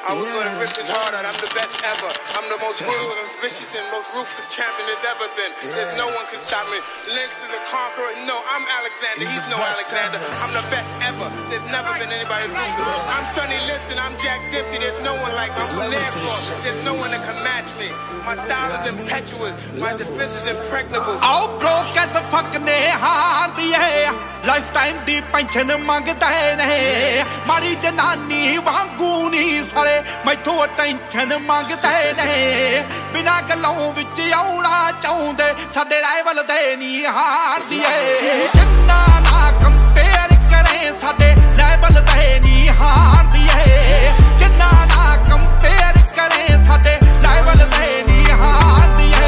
I was good and ripped it harder. I'm the best ever. I'm the most brutal and vicious and most ruthless champion there's ever been. There's no one can stop me. Lynx is a conqueror. No, I'm Alexander. He's no Alexander. I'm the best ever. There's never been anybody ruthless. I'm Sonny Liston. I'm Jack Dempsey. There's no one like me. I'm from Nairclaw. There's no one that can match me. My style is impetuous. My defense is impregnable. Oh, broke as a fuck ne haar diye. Lifetime di pension mangda nahi. Mari janani wangu nahi sare. Maitho attention mangda nahi. Bina galon vich auna chaunde. Sade rival de nahi haar diye. Janna na compare kare. Sade rival de nahi haar diye. Janna na compare kare. Sade rival de nahi haar diye.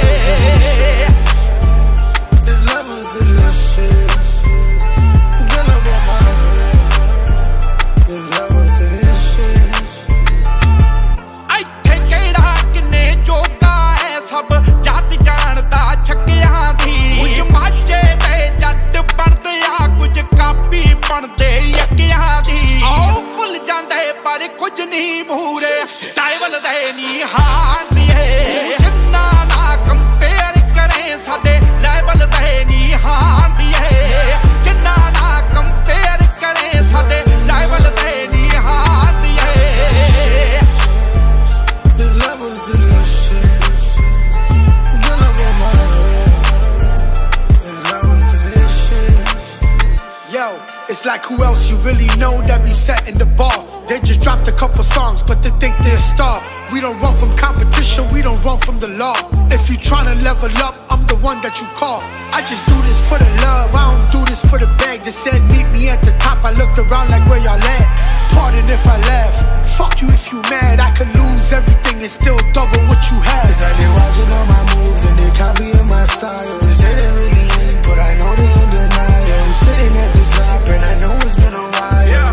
There's levels in this shit. Girl, I'm on my head. There's levels in this shit. I take it out in a joke. Sab jati jaanta chakkiyan thi. Kuch mache de jatt bande ya, kuch kapi bande yakkiyan thi. Aao bhul jande par kuch nahi bhoore. Rival de nahi haar diye. Janna na compare kare. Sade level de nahi haar diye. Janna na compare kare. Sade level de nahi haar diye. There's levels in this shit. Girl, I'm on my head. There's levels in this shit. Yo, it's like who else you really know that be setting the bar? They just dropped a couple songs, but they think they're a star. We don't run from competition, we don't run from the law. If you tryna level up, I'm the one that you call. I just do this for the love, I don't do this for the bag. They said meet me at the top, I looked around like where y'all at. Pardon if I laugh, fuck you if you mad. I could lose everything and still double what you have. It's like they watching all my moves and they copying my style. They say they really ain't, but I know they in denial. I'm sitting at the top and I know it's been a while.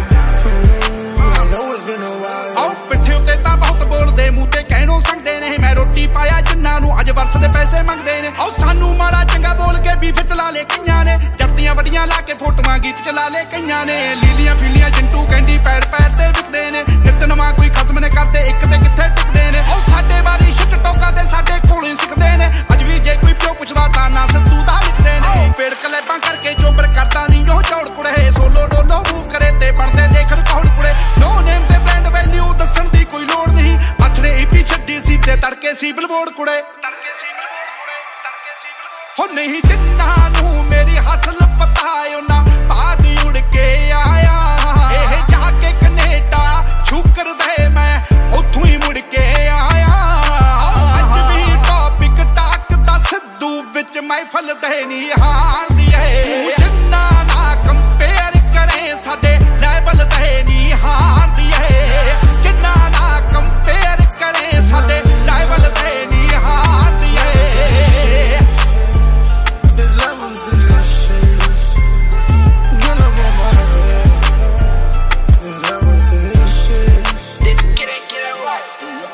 I know it's been a while. ਆਓ ਪਿੱਠੇ ਉੱਤੇ ਤਾਂ ਬਹੁਤ ਬੋਲਦੇ, ਮੂੰਹ ਤੇ ਕਹਿਣੋਂ ਸੰਗਦੇ ਨੇ। ਮੈਂ ਰੋਟੀ ਪਾਇਆ ਜਿੰਨਾਂ ਨੂੰ ਅੱਜ ਵਰਸ ਦੇ ਪੈਸੇ ਮੰਗਦੇ ਨੇ। ਆਓ ਸਾਨੂੰ ਮਾੜਾ ਚੰਗਾ ਬੋਲ ਕੇ ਬੀਫ ਚਲਾ ਲੇ ਕਈਆਂ ਨੇ। ਜੱਟੀਆਂ ਵੱਡੀਆਂ ਲਾ ਕੇ ਫੋਟੋਆਂ ਗੀਤ ਚਲਾ ਲੇ ਕਈਆਂ ਨੇ। ਲੀਲੀਆਂ ਫੀਲੀਆਂ ਜਿੰਟੂ ਕਹਿੰਦੀ ਪੈਰ ਪੈਰ ਤੇ ਵਿਕਦੇ ਨੇ। ਨਿਤ ਨਵਾਂ ਕੋਈ ਖਸਮ ਨੇ ਕਰਦੇ ਇੱਕ ਤੇ ਕਿੱਥੇ ਟਿਕਦੇ ਨੇ। ਆਓ ਸਾਡੇ ਬਾਰੀ ਛਿੱਟ ਟੋਕਾਂ ਦੇ ਸਾਡੇ ਕੋਲੋਂ ਹੀ ਸਿੱਖਦੇ ਨੇ। ਅੱਜ ਵੀ ਜੇ ਕੋਈ ਪਿਓ ਪੁੱਛਦਾ ਤਾਂ ਨਾ ਸਿੱਧੂ ਦਾ ਲਿਖਦੇ ਨੇ। ਆਓ ਪੇੜ ਕਲੈਬਾਂ ਕਰਕੇ ਚੋਬਰ ਕਰਦਾ ਨਹੀਂ ਉਹ ਝੌੜ ਕੁੜੇ। ਸੋਲੋ ਡੋਲੋ ਮੂੰਹ ਕਰੇ ਤੇ ਬਣਦੇ ਦੇਖਣ ਕੌਣ ਕੁੜੇ। ਨੋ ਨੇਮ ਤੇ ਬ੍ਰਾਂਡ ਵੈਲਿਊ ਦੱਸਣ ਦੀ ਕੋਈ ਲੋੜ ਨਹੀਂ। ਅੱਠ ਨੇ ਈਪੀ ਛੱਡੀ ਸੀ ਤੇ ਤੜਕੇ ਸੀ ਬਿਲਬੋਰਡ ਕੁੜੇ। ਹੋ ਨਹੀਂ ਜਿੰਨਾਂ ਨੂੰ ਮੇਰੀ ਹਸਲ ਪਤਾ ਉਹਨਾਂ ਬਾਅਦ ਉੜ ਕੇ ਆਇਆ। ਇਹ ਜਾ ਕੇ ਕੈਨੇਡਾ ਸ਼ੁਕਰ ਦੇ ਮੈਂ ਉੱਥੋਂ ਹੀ ਮੁੜ ਕੇ ਆਇਆ। ਅੱਜ ਵੀ ਟੌਪਿਕ ਟਾਕ ਦਾ ਸਿੱਧੂ ਵਿੱਚ ਮਹਿਫਲ ਦੇ ਨਹੀਂ ਹਾਰ ਦੀਏ। ਜਿੰਨਾਂ ਨਾ ਕੰਪੇਅਰ ਕਰੇ ਸਾਡੇ ਲੈਵਲ ਦੇ ਨਹੀਂ ਹਾਰ ਦੀਏ। ਜਿੰਨਾਂ ਨਾ ਕੰਪੇਅਰ ਕਰੇ ਸਾਡੇ ਲੈਵਲ ਦੇ ਨਹੀਂ ਹਾਰ ਦੀਏ। There's levels in this shit. Girl, I'm on my head. There's levels in this shit. Get it right.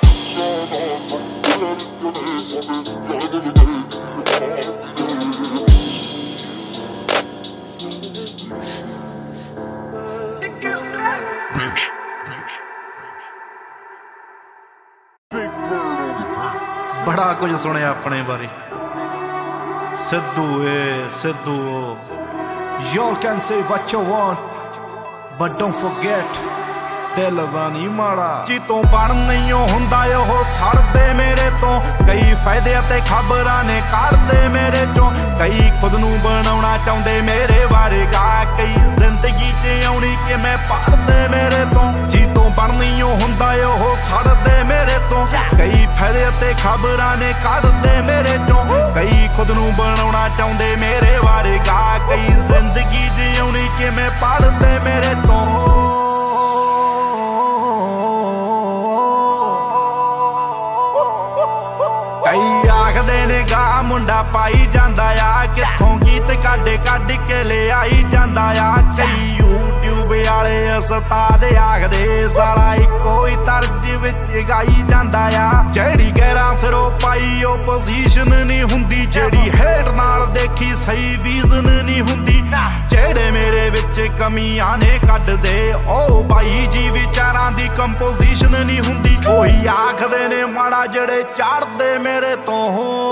ਬੜਾ ਕੁਝ ਸੁਣਿਆ ਆਪਣੇ ਬਾਰੇ। ਸਿੱਧੂ ਏ Sidhu Y'all can say what you want but don't forget ਦਿਲ ਦਾ ਨਹੀਂ ਮਾੜਾ। ਜੀ ਤੋਂ ਬਣ ਨਹੀਂ ਹੁੰਦਾ ਉਹ ਸੜਦੇ ਮੇਰੇ ਤੋਂ। ਕਈ ਫਾਇਦੇ ਅਤੇ ਖਬਰਾਂ ਨੇ ਕੱਢਦੇ ਮੇਰੇ ਚੋਂ। ਕਈ ਖੁਦ ਨੂੰ ਬਣਾਉਣਾ ਚਾਹੁੰਦੇ ਮੇਰੇ ਬਾਰੇ ਗਾ। ਕਈ ਜ਼ਿੰਦਗੀ 'ਚ ਆਉਣੀ ਕਿਵੇਂ ਪੜਦੇ ਮੇਰੇ ਤੋਂ। ਜੀ ਤੋਂ ਬਣ ਨਹੀਂ ਹੁੰਦਾ ਉਹ ਸੜਦੇ ਮੇਰੇ ਤੋਂ। ਕਈ ਫਾਇਦੇ ਅਤੇ ਖਬਰਾਂ ਨੇ ਕੱਢਦੇ ਮੇਰੇ ਚੋਂ। ਕਈ ਖੁਦ ਨੂੰ ਬਣਾਉਣਾ ਚਾਹੁੰਦੇ ਮੇਰੇ ਬਾਰੇ ਗਾ। ਕਈ ਜ਼ਿੰਦਗੀ 'ਚ ਆਉਣੀ ਕਿਵੇਂ ਪੜਦੇ ਮੇਰੇ ਤੋਂ। ਕਈ ਆਖਦੇ ਨੇ ਗਾ ਮੁੰਡਾ ਪਾਈ ਜਾਂਦਾ ਆ। ਕਿੱਥੋਂ ਗੀਤ ਕੱਢ ਕੱਢ ਕੇ ਲਿਆਈ ਜਾਂਦਾ ਆ। ਕਈ YouTube ਵਾਲੇ ਉਸਤਾਦ ਆਖਦੇ ਸਾਲਾ ਇੱਕੋ ਹੀ ਤਰਜ ਵਿੱਚ ਗਾਈ ਜਾਂਦਾ ਆ। ਜਿਹੜੀ ਗੈਰਾਂ सिरों पाई ओपोजिशन नहीं हुंदी जेड़ी हेट नाल देखी सही विजन नहीं हुंदी जेड़े मेरे विच कमियां ने कट दे ओ भाई जी विचारां दी कंपोजिशन नहीं हुंदी ओही आखदे ने माड़ा जेड़े चढ़दे मेरे तो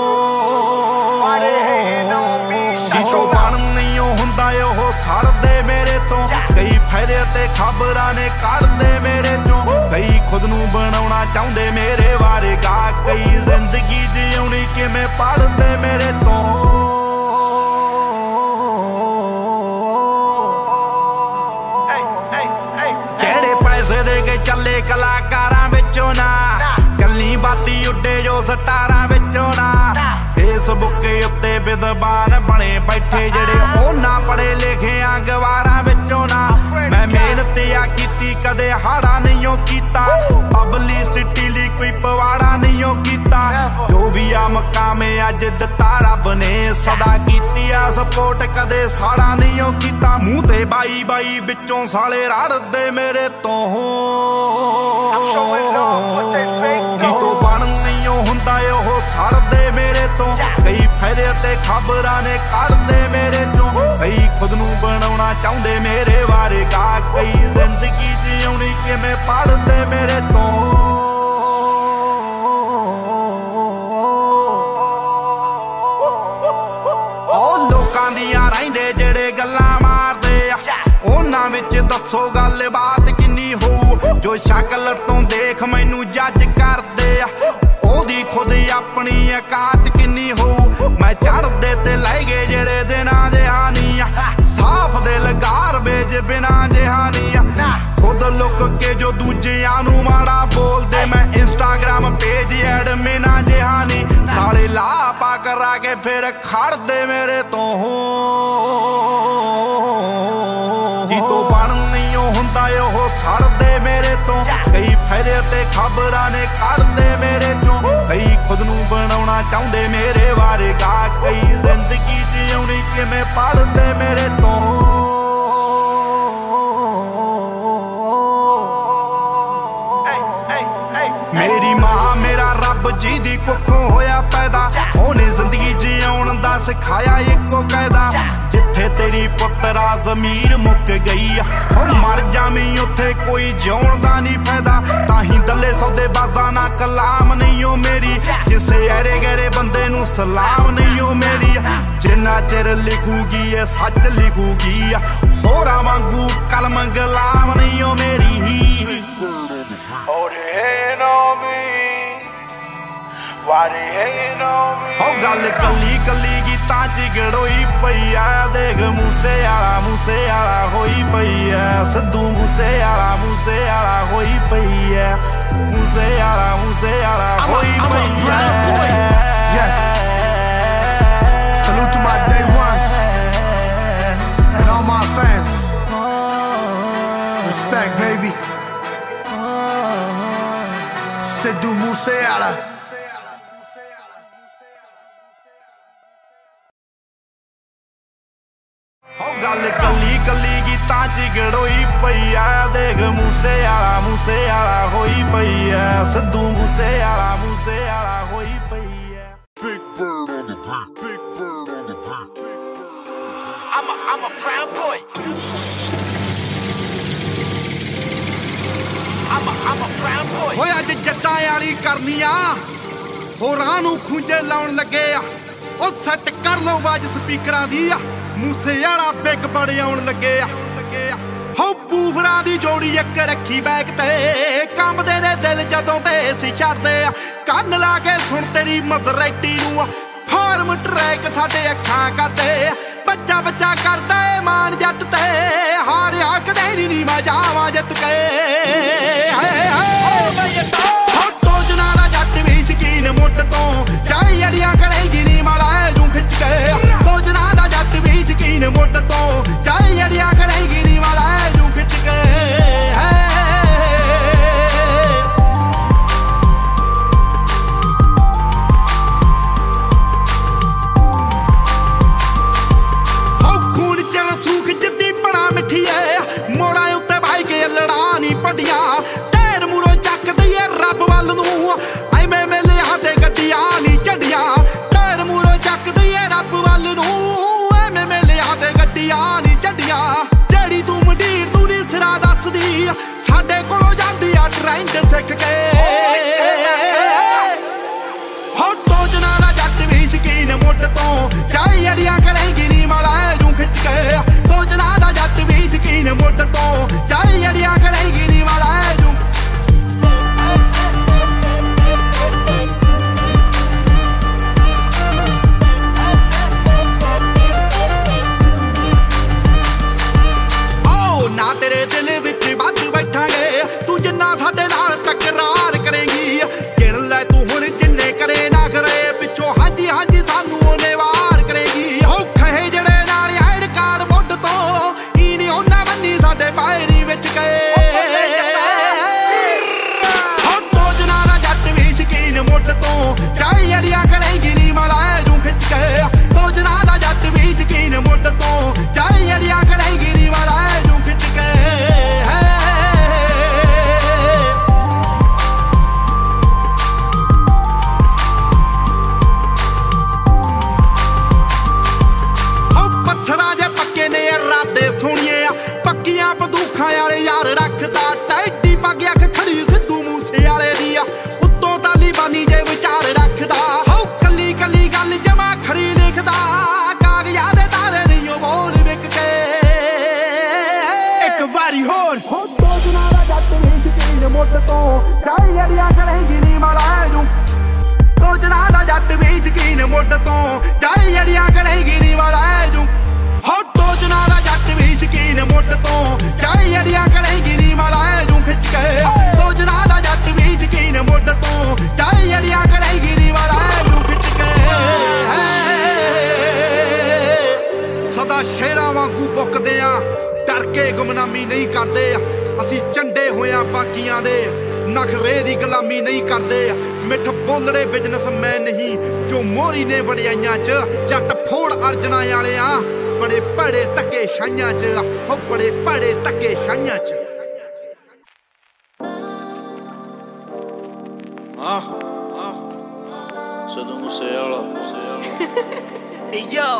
तो बन नहीं हुंदा ओह सड़दे मेरे तो कई फायदे ते खबरां ने करदे मेरे चों कई खुद नूं बनाउणा चाहुंदे मेरे बारे गा कई जिंदगी जिउणी किवें पढ़दे मेरे तो जेड़े पैसे दे के चले कलाकारां विचों ना गल्ली बाती उड्डे जो सटारां विचों ना फेसबुक उत्ते विद्वान बने बैठे जेड़े ओ ना पढ़े लिखे गवारां विचों ना मैं मेहनत आ कीती कदे हाड़ा नहीं कीता पब्लिसिटी लई कोई पवाड़ा नहीं कीता जो भी आ मकाम अज दिता रब ने सदा कीती आ सपोर्ट कदे साड़ा नहीं कीता मूंह ते बाई बाई विचों साले रड़दे मेरे तो तो बन नहीं हुंदा ओह सड़दे मेरे तो कई फायदे ते खबरां ने करदे मेरे चों कई खुद नूं बनाउणा चाहुंदे मेरे बारे गा कई जिंदगी जिउणी किवें पढ़दे मेरे तो लोकां दियां रहिंदे जेड़े गल्लां मारदे उन्हां विच दस्सो गल बात किन्नी होऊ जो शक्ल तो देख मैनू जज करदे ओदी खुद अपनी औकात किन्नी होऊ मैं चढ़दे ते लै गए जेड़े दिनां जहानी साफ दिल गारबेज बिना जहानी खुद लुक के जो दूजियां नू माड़ा बोलदे मैं इंस्टाग्राम पेज एडमिना जहानी साले लापा करा के फिर खड़दे मेरे तो तो बन नहीं हुंदा ओह सड़दे मेरे तो कई फायदे ते खबरां ने करदे मेरे चों कई खुद नूं बनाउणा चाहुंदे मेरे बारे गा कई जिंदगी जिउणी किवें पढ़दे मेरे तो मेरी मां मेरा रब जी दी कुखों होया पैदा ओने जिंदगी जिउण दा सिखाया इको कायदा जिथे तेरी पुत्तरा जमीर मुक गई ओ मर जावी उत्थे कोई जिउण दा नहीं फायदा ताही दले सौदे बाजा ना कलाम नहीं ओ मेरी किसे ऐरे गैरे बंदे नू सलाम नहीं ओ मेरी जिन्ना चिर लिखूगी ए सच लिखूगी होरां वांगू कलम गलाम नहीं ओ मेरी गल कली कली गीतां च गड़ोई पई आ देख मूसेवाला होई पई है सिद्धू मूसेवाला होई पई है मूसेवाला होई पई है Salute to my day ones and all my fans. Respect, baby. Sidhu MooseWala. गल कली कली गीतां च गड़ोई पई आ देख मूसेवाला होई पई है सिद्धू मूसेवाला होई पई है Big bird on the beat, big bird on the beat. I'm a proud boy. I'm a proud boy. होए अज जट्टां वाली करनी आ होरां नूं खूंजे लाउण लगे आ ओ सैट कर लो बाज स्पीकरां दी आ मूसेवाला बिग बड़े आउण लगे आ हो बूफरां दी जोड़ी एक रखी बैक ते कंबदे ने दिल जदों बेस छड़दे आ ਕੰਨ ला के सुन तेरी मजरैटी नूं फार्म ट्रैक साडे अखां करदे बच्चा बच्चा करदा ए मान जट ते हारिया कदे नहीं मैं जावां जित के टोचना दा जट भी शकीन मुੱਢ ਤੋਂ ਜਾਈ ਅੜੀਆਂ ਕਰੇਗੀ ਨੀ ਮਾਲਾ ਜੂ ਖਿੱਚ ਕੇ ਟੋਚਨਾ ਦਾ ਜੱਟ ਵੀ ਸ਼ਕੀਨ ਮੁੱਢ ਤੋਂ ਜਾਈ ਅੜੀਆਂ ਕਰੇਗੀ ਨੀ ਮਾਲਾ ਜੂ ਖਿੱਚ ਕੇ लड़ा नी पटिया ढेर मुड़ो चक दईए रब वल नूं ऐवें मेले हाथे गड्डी ਨਾ ਸਾਡੇ ਨਾਲ ਤਕਰਾਰ ਕਰੇਗੀ ਗਿਣ ਲੈ ਤੂੰ ਹੁਣ ਜਿੰਨੇ ਕਰੇ ਨਾ ਕਰੇ ਪਿੱਛੋਂ ਹਾਂਜੀ ਹਾਂਜੀ ਸਾਨੂੰ ਉਹਨੇ ਵਾਰ ਕਰੇਗੀ ਹੋ ਖਹੇ ਜਿਹੜੇ ਨਾਲ ਐਡ ਕਾਰ ਮੁੱਢ ਤੋਂ ਹੀ ਨਹੀਂ ਉਹਨਾਂ ਬੰਨੀ ਸਾਡੇ ਪਾਇਰੀ ਵਿੱਚ ਗਏ ਹੋ ਸੋਚਣਾ ਦਾ ਜੱਟ ਵੀ ਸ਼ਕੀਨ ਮੁੱਢ ਤੋਂ ਚਾਹੀ ਅੜੀਆਂ ਕਰੇਗੀ ਨੀ ਮਲਾਏ ਜੂ ਖਿੱਚ ਕੇ ਸੋਚਣਾ ਦਾ ਜੱਟ ਵੀ ਸ਼ਕੀਨ ਮੁੱਢ ਤੋਂ ਚਾਹੀ ਅੜੀਆਂ ਕਰੇਗੀ ਨੀ ਮਲਾਏ ਜੂ ਖਿੱਚ ਕੇ ਸੋਹਣੀਏ ਆ ਪੱਕੀਆਂ ਬੰਦੂਖਾਂ ਵਾਲੇ ਯਾਰ ਰੱਖਦਾ ਟੈਡੀ ਪੱਗ ਅੱਖ ਖੜੀ ਸਿੱਧੂ ਮੂਸੇ ਵਾਲੇ ਦੀ ਆ ਉੱਤੋਂ ਤਾਲੀਬਾਨੀ ਜੇ ਵਿਚਾਰ ਰੱਖਦਾ ਹੋ ਕੱਲੀ ਕੱਲੀ ਗੱਲ ਜਮਾ ਖੜੀ ਲਿਖਦਾ ਕਾਗਜ਼ਾਂ ਦੇ ਤਾਰੇ ਨਹੀਂ ਉਹ ਬੋਲ ਵਿਕ ਕੇ ਇੱਕ ਵਾਰੀ ਹੋਰ ਹੋ ਦੋ ਦਿਨਾਂ ਦਾ ਜੱਟ ਵੀ ਸ਼ਕੀਨ ਮੁੱਢ ਤੋਂ ਚਾਹੀ ਅੜੀਆਂ ਕਰੇਗੀ ਨੀ ਮਲਾਏ ਜੂ ਦੋ ਦਿਨਾਂ ਦਾ ਜੱਟ ਵੀ ਸ਼ਕੀਨ ਮੁੱਢ ਤੋਂ ਚਾਹੀ ਅੜੀਆਂ ਕਰੇਗੀ ਨੀ ਮਲਾਏ ਜੂ ਹੋ ਟੋਚਨਾ ਦਾ ਜੱਟ ਵੀ ਸ਼ਕੀਨ ਮੁੱਢ ਤੋਂ ਚਾਹੀ ਅੜੀਆਂ ਕਰੇਗੀ ਨੀ ਮਲਾਏ ਜੂ ਖਿੱਚ ਕੇ ਟੋਚਨਾ ਦਾ ਜੱਟ ਵੀ ਸ਼ਕੀਨ ਮੁੱਢ ਤੋਂ ਚਾਹੀ ਅੜੀਆਂ ਕਰੇਗੀ ਨੀ ਮਲਾਏ ਜੂ ਖਿੱਚ ਕੇ ਸਦਾ ਸ਼ੇਰਾਂ ਵਾਂਗੂ ਬੁੱਕਦੇ ਆ ਡਰ ਕੇ ਗੁਮਨਾਮੀ ਨਹੀਂ ਕਰਦੇ ਅਸੀਂ ਚੰਡੇ ਹੋਇਆ ਬਾਕੀਆਂ ਦੇ ਨਖਰੇ ਦੀ ਗੁਲਾਮੀ ਨਹੀਂ ਕਰਦੇ ਮਿੱਠ ਬੋਲੜੇ ਬਿਜ਼ਨਸ ਮੈਂ ਨਹੀਂ ਜੋ ਮੋਰੀ ਨੇ ਵੜਿਆਈਆਂ ਚ ਜੱਟ ਫੋੜ ਅਰਜਣਾ ਵਾਲਿਆਂ ਬੜੇ ਭੜੇ ਧੱਕੇ ਛਾਈਆਂ ਚ ਹੋ ਬੜੇ ਭੜੇ ਧੱਕੇ ਛਾਈਆਂ ਚ Sidhu MooseWala Yo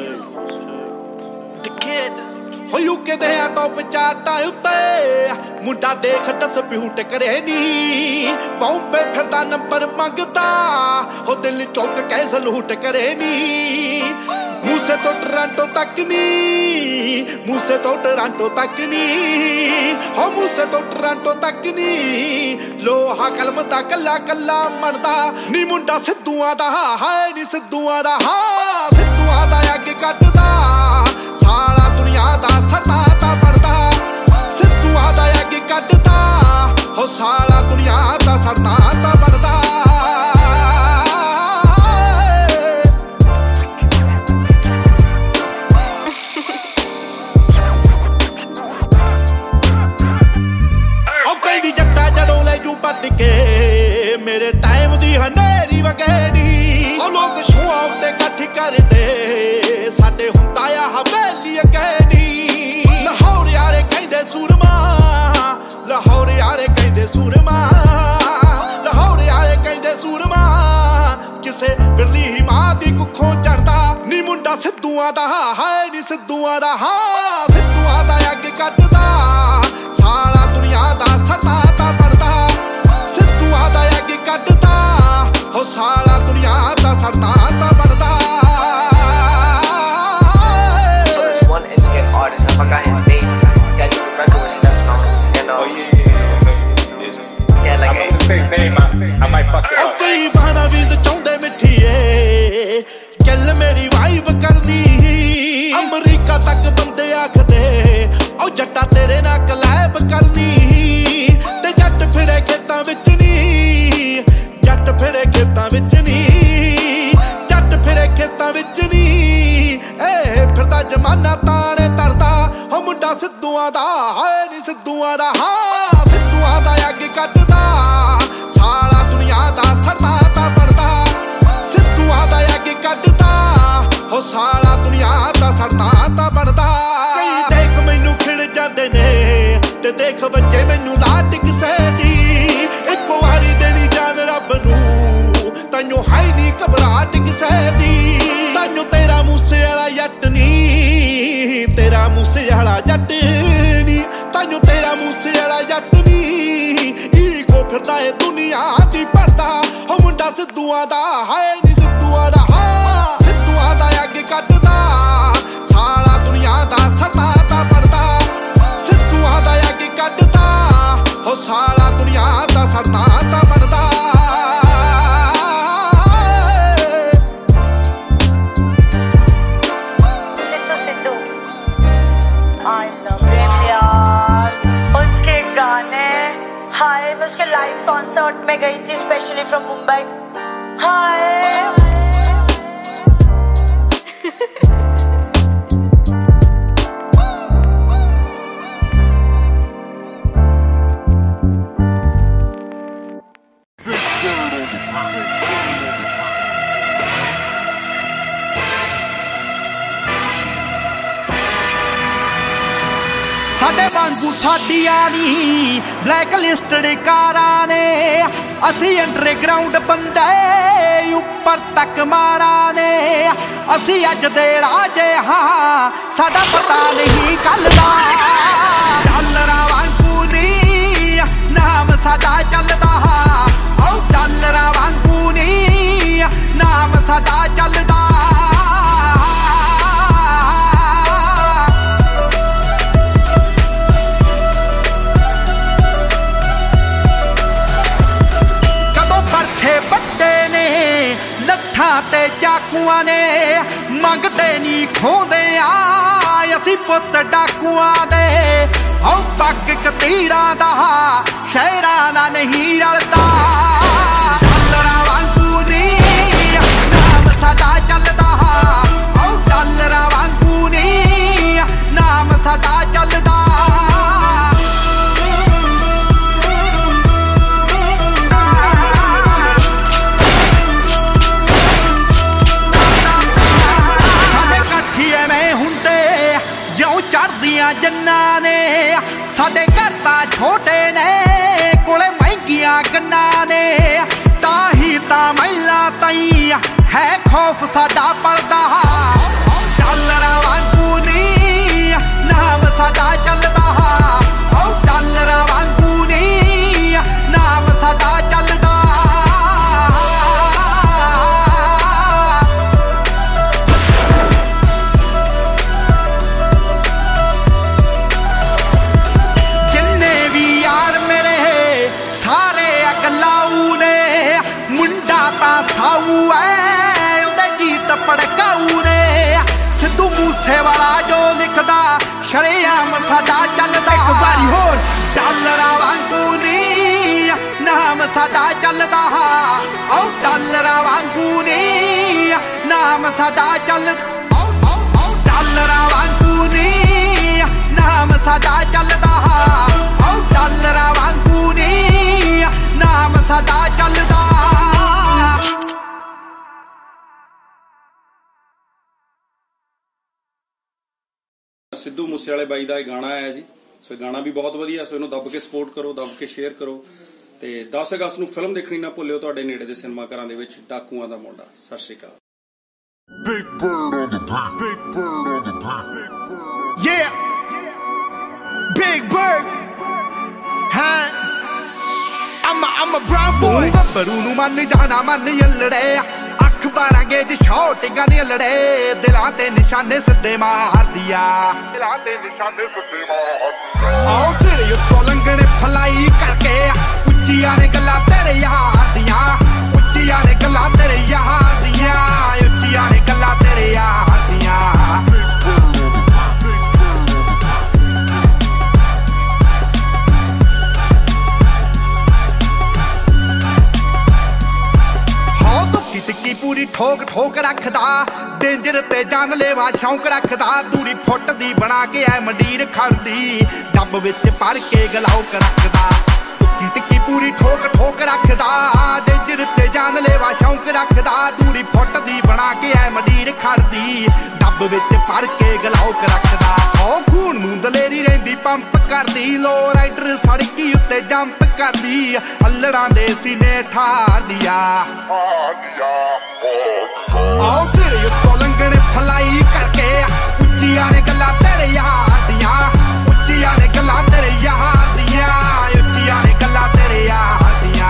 The Kid ਹੋ ਯੂਕੇ ਦੇ ਆ ਟੌਪ ਚਾਰਟਾਂ ਉੱਤੇ ਮੁੰਡਾ ਦੇਖ ਡਿਸਪਿਊਟ ਕਰੇ ਨੀ ਬੰਬੇ ਫਿਰਦਾ ਨੰਬਰ ਮੰਗਦਾ ਹੋ ਦਿਲ ਚੌਕ ਕੇ ਸਲੂਟ ਕਰੇ ਨੀ ਮੂਸੇ ਤੋਂ ਟੋਰਾਂਟੋ ਤੱਕ ਨੀ ਮੂਸੇ ਤੋਂ ਟੋਰਾਂਟੋ ਤੱਕ ਨੀ ਹੋ ਮੂਸੇ ਤੋਂ ਟੋਰਾਂਟੋ ਤੱਕ ਨੀ ਲੋਹਾ ਕਲਮ ਦਾ ਕੱਲਾ ਕੱਲਾ ਮਰਦਾ ਨੀ ਮੁੰਡਾ ਸਿੱਧੂਆਂ ਦਾ ਹਾਏ ਨੀ ਸਿੱਧੂਆਂ ਦਾ ਹਾਂ ਸਿੱਧੂਆਂ ਦਾ ਅੱਗੇ ਕੱਢਦਾ ਸਾਲਾ ਦੁਨੀਆ ਦਾ ਸਰਦਾ ਤਾਂ ਬਣਦਾ ਸਿੱਧੂਆਂ ਦਾ ਅੱਗੇ ਕੱਢਦਾ ਹੋ ਸਾਲਾ ਦੁਨੀਆ ਦਾ ਸਰਦਾ ਤਾਂ ਬਣਦਾ ਪੱਟ ਕੇ ਮੇਰੇ ਟਾਈਮ ਦੀ ਹਨੇਰੀ ਵਗੈਰੀ ਉਹ ਲੋਕ ਸ਼ੋਆਂ ਉੱਤੇ ਇਕੱਠ ਕਰਦੇ ਸਾਡੇ ਹੁੰਦਾ ਆ ਹਵੇਲੀ ਅਕੈਨੀ ਲਾਹੌਰ ਯਾਰੇ ਕਹਿੰਦੇ ਸੂਰਮਾ ਲਾਹੌਰ ਯਾਰੇ ਕਹਿੰਦੇ ਸੂਰਮਾ ਲਾਹੌਰ ਯਾਰੇ ਕਹਿੰਦੇ ਸੂਰਮਾ ਕਿਸੇ ਬਿਰਲੀ ਮਾਂ ਦੀ ਕੁੱਖੋਂ ਚੜਦਾ ਨੀ ਮੁੰਡਾ ਸਿੱਧੂਆਂ ਦਾ ਹਾਏ ਨੀ ਸਿੱਧੂਆਂ ਦਾ ਹਾਂ ਸਿੱਧੂਆਂ ਦਾ ਅੱਗੇ ਕੱਢਦਾ ਸਾਲਾ ਦੁਨੀਆ ਦਾ ਸਰਦਾ ਤਾਂ ਬਣਦਾ ਸਿੱਧੂਆਂ ਦਾ ਅੱਗੇ ਕੱਢਦਾ ਹੋ ਸਾਲਾ ਦੁਨੀਆ ਦਾ ਸਰਦਾ ਤਾਂ ਬਣਦਾ So this one Indian artist, I forgot his name. He's got a record with Steph on it. And yeah, like I'm gonna say his name. I might fuck it up. ਕਈ ਬਹਾਨਾ ਵੀ ਚਾਹੁੰਦੇ ਮਿੱਠੀਏ ਗੱਲ ਮੇਰੀ ਵਾਈਬ ਕਰਦੀ America ਤੱਕ ਬੰਦੇ ਆਖਦੇ ਉਹ ਜੱਟਾ ਤੇਰੇ ਨਾਲ ਕਲੈਬ ਕਰਨੀ ਤੇ ਜੱਟ ਫਿਰੇ ਖੇਤਾਂ ਵਿੱਚ ਨੀ ਜੱਟ ਫਿਰੇ ਖੇਤਾਂ ਵਿੱਚ ਨੀ ਜੱਟ ਫਿਰੇ ਖੇਤਾਂ ਵਿੱਚ ਨੀ ਏ ਫਿਰਦਾ ਜਮਾਨਾ ਤਾਣੇ ਤਰਦਾ ਹੋ ਮੁੰਡਾ ਸਿੱਧੂਆਂ ਦਾ ਹਾਏ ਨੀ ਸਿੱਧੂਆਂ ਦਾ ਹਾਂ ਸਿੱਧੂਆਂ ਦਾ ਅੱਗੇ ਕੱਢਦਾ ਸਾਲਾ ਦੁਨੀਆ ਦਾ ਸਰਦਾ ਤਾਂ ਬਣਦਾ ਸਿੱਧੂਆਂ ਦਾ ਅੱਗੇ ਕੱਢਦਾ ਹੋ ਸਾਲਾ ਦੁਨੀਆ ਦਾ ਸਰਦਾ ਤਾਂ ਬਣਦਾ ਕਈ ਦੇਖ ਮੈਨੂੰ ਖਿੜ ਜਾਂਦੇ ਨੇ ਤੇ ਦੇਖ ਬੱਚੇ ਮੈਨੂੰ ਲਾਟ ਕਿਸੇ ਦੀ ਇੱਕ ਵਾਰੀ ਦੇਣੀ ਜਾਨ ਰੱਬ ਨੂੰ ਤੈਨੂੰ ਹੈ ਨੀ ਘਬਰਾਹਟ ਕਿਸੇ ਦੀ ਤੈਨੂੰ ਤੇਰਾ ਮੂਸੇ ਵਾਲਾ ਜੱਟ ਨੀ ਤੇਰਾ ਮੂਸੇ ਵਾਲਾ ਜੱਟ ਨੀ ਤੈਨੂੰ ਤੇਰਾ ਮੂਸੇ ਵਾਲਾ ਜੱਟ ਨੀ ਈਗੋ ਫਿਰਦਾ ਏ ਦੁਨੀਆ ਦੀ ਪਰਦਾ ਹੋ ਮੁੰਡਾ ਸਿੱਧੂਆਂ ਦਾ ਹਾਏ ਨੀ ਸਿੱਧੂਆਂ ਦਾ ਹਾਂ ਸਿੱਧੂਆਂ ਦਾ ਅੱਗੇ ਕੱਢਦਾ ਸਾਲਾ ਦੁਨੀਆ ਦਾ ਸਰਦਾ ਤਾਂ ਬਣਦਾ ਸਿੱਧੂਆਂ ਦਾ ਅੱਗੇ ਕੱਢਦਾ ਹੋ ਸਾਲਾ ਦੁਨੀਆ ਦਾ ਸਰਦਾ ਤਾਂ ਬਣਦਾ सिद्धू I love him यार उसके गाने हाय में उसके लाइव कॉन्सर्ट में गई थी, स्पेशली फ्रॉम मुंबई। हाय साडे वांगू साडियां नी ब्लैक लिस्टड कारां ने, असी अंडरग्राउंड बंदे उपर तक मारा ने। असी अज दे राजे हाँ, साडा पता नहीं कल दा। डॉलरां वांगू नी नाम साडा चलदा, ओ डॉलरां वांगू नी नाम साडा चलदा। ते चाकुआ ने मंगते नी खोंदे असी पुत डाकुआ दे। औ पग कतीरा दा शहरा ना नहीं रलदा। डॉलरां वांगू नी नाम साडा चलदा, औ डॉलरां वांगू नी नाम साडा चलदा। चढ़दियां जन्ना ने साडे घर तां छोटे ने, कोले महंगियां गन्ना ने। ताही तां महिला ताई है खौफ साडा पलदा। डॉलरां वांगू नी नाम साडा चलदा, ओ डॉलरां वांगू नी नाम साडा चलदा। साऊ है उदे गीत पड़काऊ ने, सिद्धू मूसेवाला जो लिखदा शरेआम साडा चलदा। एक बारी होर डॉलरां वांगू नी नाम साडा चलदा, ओ डॉलरां वांगू नी नाम साडा चलदा। डॉलरां वांगू नी नाम साडा चलदा, ओ डॉलरां वांगू नी नाम साडा चलदा। सिद्धू मूसेवाले बाई का गाना आया जी, सो गाना भी बहुत वधिया, सो इनू दब के सपोर्ट करो, दब के शेयर करो। ते 10 अगस्त नूं फिल्म देखनी ना भुल्लिओ तुहाडे नेड़े दे सिनेमा घरां दे विच डाकुआं दा मुंडा। सत श्री अकाल। Big bird on the beat. Big bird on the beat. Big bird. Yeah. Big bird. Huh? I'm a brown boy. गब्बरू नूं मन जाना मन यल्लड़े, अख 12 गेज शॉटिंगां दी लड़े। दिलां ते निशाने सिद्धे मार दिया, दिलां ते निशाने सिद्धे मार दिया। आओ सिर उत्तों लंघने फलाई करके, उच्चियां ने गल्लां तेरे यार दियां, उच्चियां ने गल्लां तेरे यार दियां, उच्चियां ने गल्लां तेरे यार दियां। टिक्की पूरी ठोक ठोक रखदा, डेंजर ते जानलेवा शौक रखदा। दूरी फुट दी बना के ऐ मंडीर खड़दी, डब विच भर के गलाउक रखदा। टिक्की पूरी ठोक ठोक रखदा, डेंजर ते जानलेवा शौक रखदा। दूरी फुट दी बना के ऐ मंडीर खड़दी, डब विच भर के गलाउक रखदा। ओ खून नूं दलेरी रहिंदी पंप करदी, लो राइडर सड़की उत्ते जंप करदी। अल्लड़ां दे सीने ठार दिया, आओ सिर उत्तों लंघने फलाई करके, उच्चियां ने गल्लां तेरे यार दियां, उच्चियां ने गल्लां तेरे यार दियां, उच्चियां ने गल्लां तेरे यार दियां।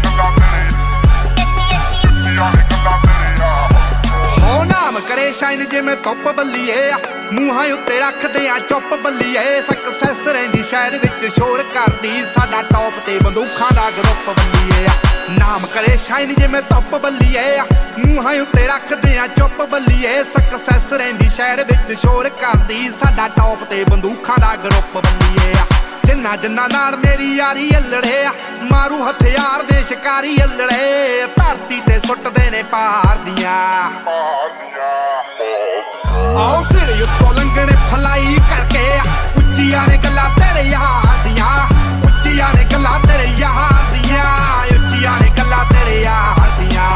हो नाम करे शाइन ਜਿਵੇਂ ਧੁੱਪ ਬੱਲੀਏ ਮੂੰਹਾਂ ਉੱਤੇ ਰੱਖਦੇ ਆ ਚੁੱਪ ਬੱਲੀਏ ਸਕਸੈਸ ਰਹਿੰਦੀ ਸ਼ਹਿਰ ਵਿੱਚ ਸ਼ੋਰ ਕਰਦੀ ਸਾਡਾ ਟੌਪ ਤੇ ਬੰਦੂਖਾਂ ਦਾ ਗਰੁੱਪ ਬੱਲੀਏ ਨਾਮ ਕਰੇ ਸ਼ਾਈਨ ਜਿਵੇਂ ਧੁੱਪ ਬੱਲੀਏ ਮੂੰਹਾਂ ਉੱਤੇ ਰੱਖਦੇ ਆ ਚੁੱਪ ਬੱਲੀਏ ਸਕਸੈਸ ਰਹਿੰਦੀ ਸ਼ਹਿਰ ਵਿੱਚ ਸ਼ੋਰ ਕਰਦੀ ਸਾਡਾ ਟੌਪ ਤੇ ਬੰਦੂਖਾਂ ਦਾ ਗਰੁੱਪ ਬੱਲੀਏ ਜਿੰਨਾ ਜਿੰਨਾ ਨਾਲ ਮੇਰੀ ਯਾਰੀ ਅਲੜੇ ਮਾਰੂ ਹਥਿਆਰ ਦੇ ਸ਼ਿਕਾਰੀ ਅਲੜੇ ਧਰਤੀ ਤੇ ਸੁੱਟਦੇ ਨੇ ਪਹਾੜ ਦੀਆਂ ਆਓ ਸਿਰੇ ਉੱਤੋਂ ਲੰਘਣੇ ਫਲਾਈ ਕਰਕੇ ਉੱਚੀਆਂ ਨੇ ਗੱਲਾਂ ਤੇਰੇ ਯਾਰ ਦੀਆਂ ਉੱਚੀਆਂ ਨੇ ਗੱਲਾਂ ਤੇਰੇ ਯਾਰ ਦੀਆਂ ਉੱਚੀਆਂ ਨੇ ਗੱਲਾਂ ਤੇਰੇ ਯਾਰ ਦੀਆਂ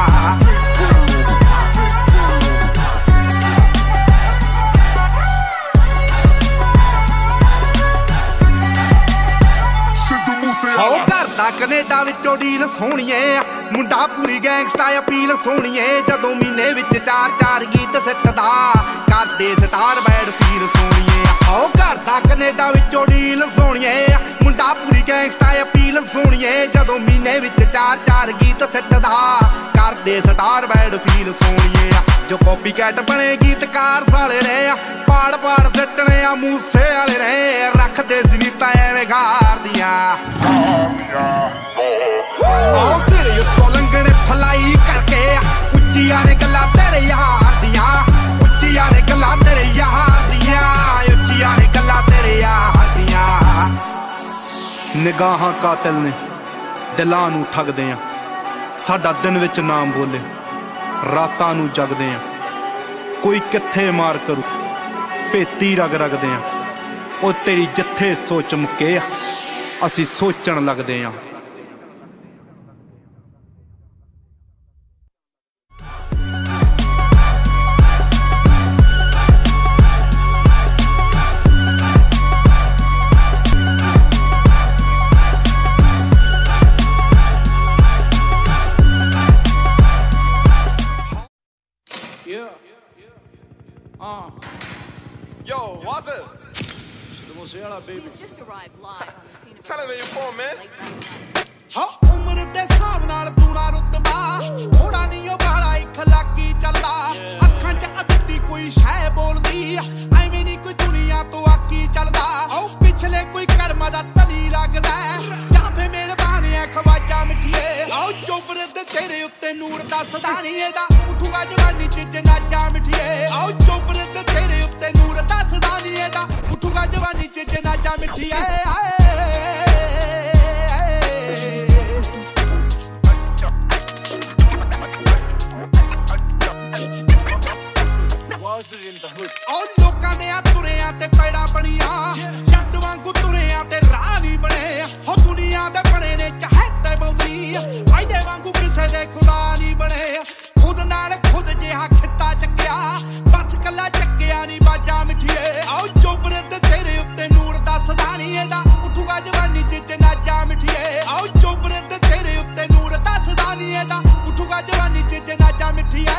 ਹੋ ਕਰਦਾ ਕੈਨੇਡਾ ਵਿੱਚੋਂ ਡੀਲ ਸੋਹਣੀਏ ਮੁੰਡਾ ਪੂਰੀ ਗੈਂਗਸਟਾ ਅਪੀਲ ਸੋਹਣੀਏ ਜਦੋਂ ਮਹੀਨੇ ਵਿੱਚ 4-4 ਗੀਤ ਸਿੱਟਦਾ ਕਰਦੇ ਸਟਾਰ ਬੈਡ ਫੀਲ ਸੋਹਣੀਏ ਹੋ ਕਰਦਾ ਕੈਨੇਡਾ ਵਿੱਚੋਂ ਡੀਲ ਸੋਹਣੀਏ ਮੁੰਡਾ ਪੂਰੀ ਗੈਂਗਸਟਾ ਅਪੀਲ ਸੋਹਣੀਏ ਜਦੋਂ ਮਹੀਨੇ ਵਿੱਚ 4-4 ਗੀਤ ਸਿੱਟਦਾ ਕਰਦੇ ਸਟਾਰ ਬੈਡ ਫੀਲ ਸੋਹਣੀਏ ਜੋ ਕਾਪੀ ਕੈਟ ਬਣੇ ਗੀਤਕਾਰ ਸਾਲੇ ਨੇ ਪਾੜ ਪਾੜ ਸਿੱਟਣੇ ਆ ਮੂਸੇ ਵਾਲੇ ਨੇ ਰੱਖਦੇ ਸੀ ਨੀਤਾਂ ਐਵੇਂ ਗਾਰਦੀਆਂ ਆਓ ਸਿਰੇ ਉੱਤੋਂ ਲੰਘਣੇ ਫਲਾਈ ਕਰਕੇ ਉੱਚੀਆਂ ਨੇ ਗੱਲਾਂ ਤੇਰੇ ਯਾਰ ਦੀਆਂ ਉੱਚੀਆਂ ਨੇ ਗੱਲਾਂ ਤੇਰੇ ਯਾਰ ਦੀਆਂ ਉੱਚੀਆਂ ਨੇ ਗੱਲਾਂ ਤੇਰੇ ਯਾਰ ਦੀਆਂ ਨਿਗਾਹਾਂ ਕਾਤਲ ਨੇ ਦਿਲਾਂ ਨੂੰ ਠੱਗਦੇ ਆ ਸਾਡਾ ਦਿਨ ਵਿੱਚ ਨਾਮ ਬੋਲੇ ਰਾਤਾਂ ਨੂੰ ਜਗਦੇ ਆ ਕੋਈ ਕਿੱਥੇ ਮਾਰ ਕਰੂ ਭੇਤੀ ਰਗ ਰਗਦੇ ਆ ਉਹ ਤੇਰੀ ਜਿੱਥੇ ਸੋਚ ਮੁੱਕੇ ਆ ਅਸੀਂ ਸੋਚਣ ਲੱਗਦੇ ਆ Yo, what's it? Sidhu MooseWala, baby. You just arrived live on the scene of Tell him where you're from, man. ਉਮਰ ਦੇ ਹਿਸਾਬ ਨਾਲ ਪੂਰਾ ਰੁਤਬਾ ਥੋੜਾ ਨਹੀਂ ਉਹ ਬਾਲਾ ਇਖਲਾਕੀ ਚੱਲਦਾ ਅੱਖਾਂ 'ਚ ਅੱਧੀ ਕੋਈ ਸ਼ੈ ਬੋਲਦੀ ਐਵੇਂ ਨਹੀਂ ਕੋਈ ਦੁਨੀਆ ਤੋਂ ਆਕੀ ਚੱਲਦਾ ਉਹ ਪਿਛਲੇ ਕੋਈ ਕਰਮ ਦਾ ਤਲੀ ਲੱਗਦਾ ਜਾਂ ਫੇ ਮੇਰੇ ਬਾਣਿਆ ਖਵਾਜਾ ਮਿੱਠੀਏ ਆਓ ਚੋਬਰ ਦੇ ਤੇਰੇ ਉੱਤੇ ਨੂਰ ਦੱਸਦਾ ਨਹੀਂ ਇਹਦਾ ਉੱਠੂਗਾ ਜਵਾਨੀ 'ਚ ਜਨਾਜਾ ਮਿੱਠੀਏ ਆਓ ਚੋਬਰ ਦੇ ਤੇਰੇ ਉੱਤੇ ਨੂਰ ਦੱਸਦਾ ਨਹੀਂ ਇਹਦਾ ਉੱਠੂਗਾ ਜਵਾਨੀ 'ਚ ਜਨਾਜਾ ਮਿੱਠੀਏ ਉਹ ਲੋਕਾਂ ਦੇ ਆ ਤੁਰਿਆਂ ਤੇ ਪੈੜਾ ਬਣੀਆਂ ਜੱਟ ਵਾਂਗੂ ਤੁਰਿਆਂ ਤੇ ਰਾਹ ਨਹੀਂ ਬਣੇ ਹੋ ਦੁਨੀਆ ਦੇ ਬਣੇ ਨੇ ਚਾਹਤੇ ਬੌਦਰੀ ਆਈਦੇ ਵਾਂਗੂ ਕਿਸੇ ਦੇ ਖੁਦਾ ਨਹੀਂ ਬਣੇ ਖੁਦ ਨਾਲ ਖੁਦ ਜਿਹਾ ਖਿੱਤਾ ਚੱਕਿਆ ਬਸ ਕੱਲਾ ਚੱਕਿਆ ਨਹੀਂ ਬਾਜਾ ਮਿੱਠੀਏ ਆਓ ਚੋਬਰ ਤੇ ਤੇਰੇ ਉੱਤੇ ਨੂਰ ਦੱਸਦਾ ਨਹੀਂ ਇਹਦਾ ਉੱਠੂਗਾ ਜਵਾਨੀ 'ਚ ਜਨਾਜਾ ਮਿੱਠੀਏ ਆਓ ਚੋਬਰ ਤੇ ਤੇਰੇ ਉੱਤੇ ਨੂਰ ਦੱਸਦਾ ਨਹੀਂ ਇਹਦਾ ਉੱਠੂਗਾ ਜਵਾਨੀ 'ਚ ਜਨਾਜਾ ਮਿੱਠੀਏ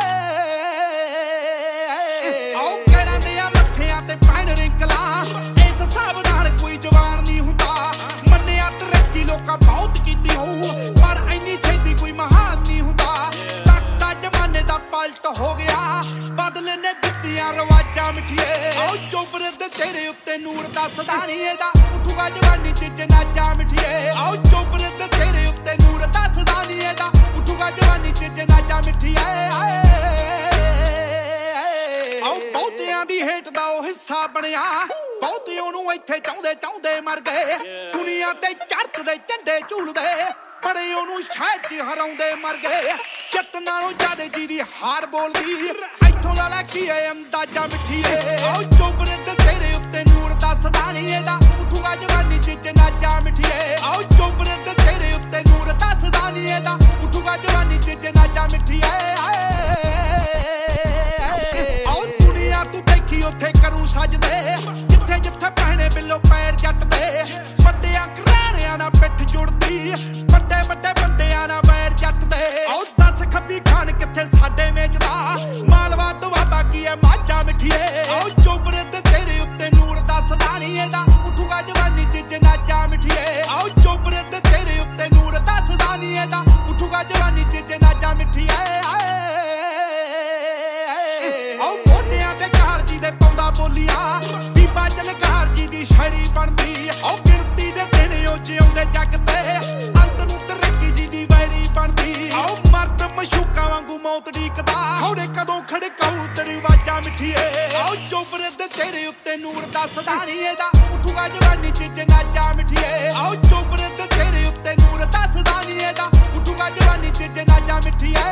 ਬਹੁਤ ਕੀਤੀ ਹੋਊ ਪਰ ਇੰਨੀ ਛੇਤੀ ਕੋਈ ਮਹਾਨ ਨਹੀਂ ਹੁੰਦਾ ਤੱਕਦਾ ਜ਼ਮਾਨੇ ਦਾ ਪਲਟ ਹੋ ਗਿਆ ਬਦਲੇ ਨੇ ਦਿੱਤੀਆਂ ਰਵਾਜਾਂ ਮਿੱਠੀਏ ਆਓ ਚੋਬਰ ਦੇ ਤੇਰੇ ਉੱਤੇ ਨੂਰ ਦੱਸਦਾ ਨਹੀਂ ਇਹਦਾ ਉੱਠੂਗਾ ਜਵਾਨੀ 'ਚ ਜਨਾਜਾ ਮਿੱਠੀਏ ਆਓ ਚੋਬਰ ਦੇ ਤੇਰੇ ਉੱਤੇ ਨੂਰ ਦੱਸਦਾ ਨਹੀਂ ਇਹਦਾ ਉੱਠੂਗਾ ਜਵਾਨੀ 'ਚ ਜਨਾਜਾ ਮਿੱਠੀਏ ਆਓ ਬਹੁਤਿਆਂ ਦੀ ਹੇਠ ਦਾ ਉਹ ਹਿੱਸਾ ਬਣਿਆ ਬਹੁਤੇ ਉਹਨੂੰ ਇੱਥੇ ਚਾਹੁੰਦੇ ਮਰ ਗਏ ਦੁਨੀਆ ਤੇ ਚੜ੍ਹਦੇ ਝੰਡੇ ਝੂਲਦੇ ਬੜੇ ਉਹਨੂੰ ਸ਼ਹਿਰ 'ਚ ਹਰਾਉਂਦੇ ਮਰ ਗਏ ਜੱਟ ਨਾਲੋਂ ਜ਼ਿਆਦੇ ਜਿਹਦੀ ਹਾਰ ਬੋਲਦੀ ਇੱਥੋਂ ਦਾ ਲੈ ਕੀ ਏ ਅੰਦਾਜ਼ਾ ਮਿੱਠੀਏ ਆਓ ਚੋਬਰ ਤੇ ਤੇਰੇ ਉੱਤੇ ਨੂਰ ਦੱਸਦਾ ਨਹੀਂ ਇਹਦਾ ਉੱਠੂਗਾ ਜਵਾਨੀ 'ਚ ਜਨਾਜਾ ਮਿੱਠੀਏ ਆਓ ਚੋਬਰ ਤੇ ਤੇਰੇ ਉੱਤੇ ਨੂਰ ਦੱਸਦਾ ਨਹੀਂ ਇਹਦਾ ਉੱਠੂਗਾ ਜਵਾਨੀ 'ਚ ਜਨਾਜਾ ਮਿੱਠੀਏ ਆਓ ਦੁਨੀਆ ਤੂੰ ਦੇਖੀ ਉੱਥੇ ਕਰੂ ਸਜਦੇ ਜਿੱਥੇ ਜਿੱਥੇ ਪਹਿਣੇ ਬਿੱਲੋ ਪੈਰ ਜੱਟ ਦੇ ਵੱਡਿਆਂ ਘਰਾਣਿਆਂ ਨਾਲ ਪਿੱਠ ਜੁੜਦੀ ਵੱਡੇ ਵੱਡੇ ਬੰਦਿਆਂ ਨਾਲ ਬੈਰ ਜੱਟ ਦੇ ਆਓ ਦੱਸ ਖੱਬੀ ਖਾਨ ਕਿੱਥੇ ਸਾਡੇ ਵੇਚਦਾ ਮਾਲਵਾ ਦੁਆਬਾ ਕੀ ਐ ਮਾਝਾ ਮਿੱਠੀਏ ਆਓ ਚੋਬਰ ਤੇ उत्ते नूर दा सदानी दा उठूगा जवानी च जनाजा मिठिए आओ चोपड़े ते तेरे उत्ते नूर दा सदानी दा उठूगा जवानी च जनाजा मिठिए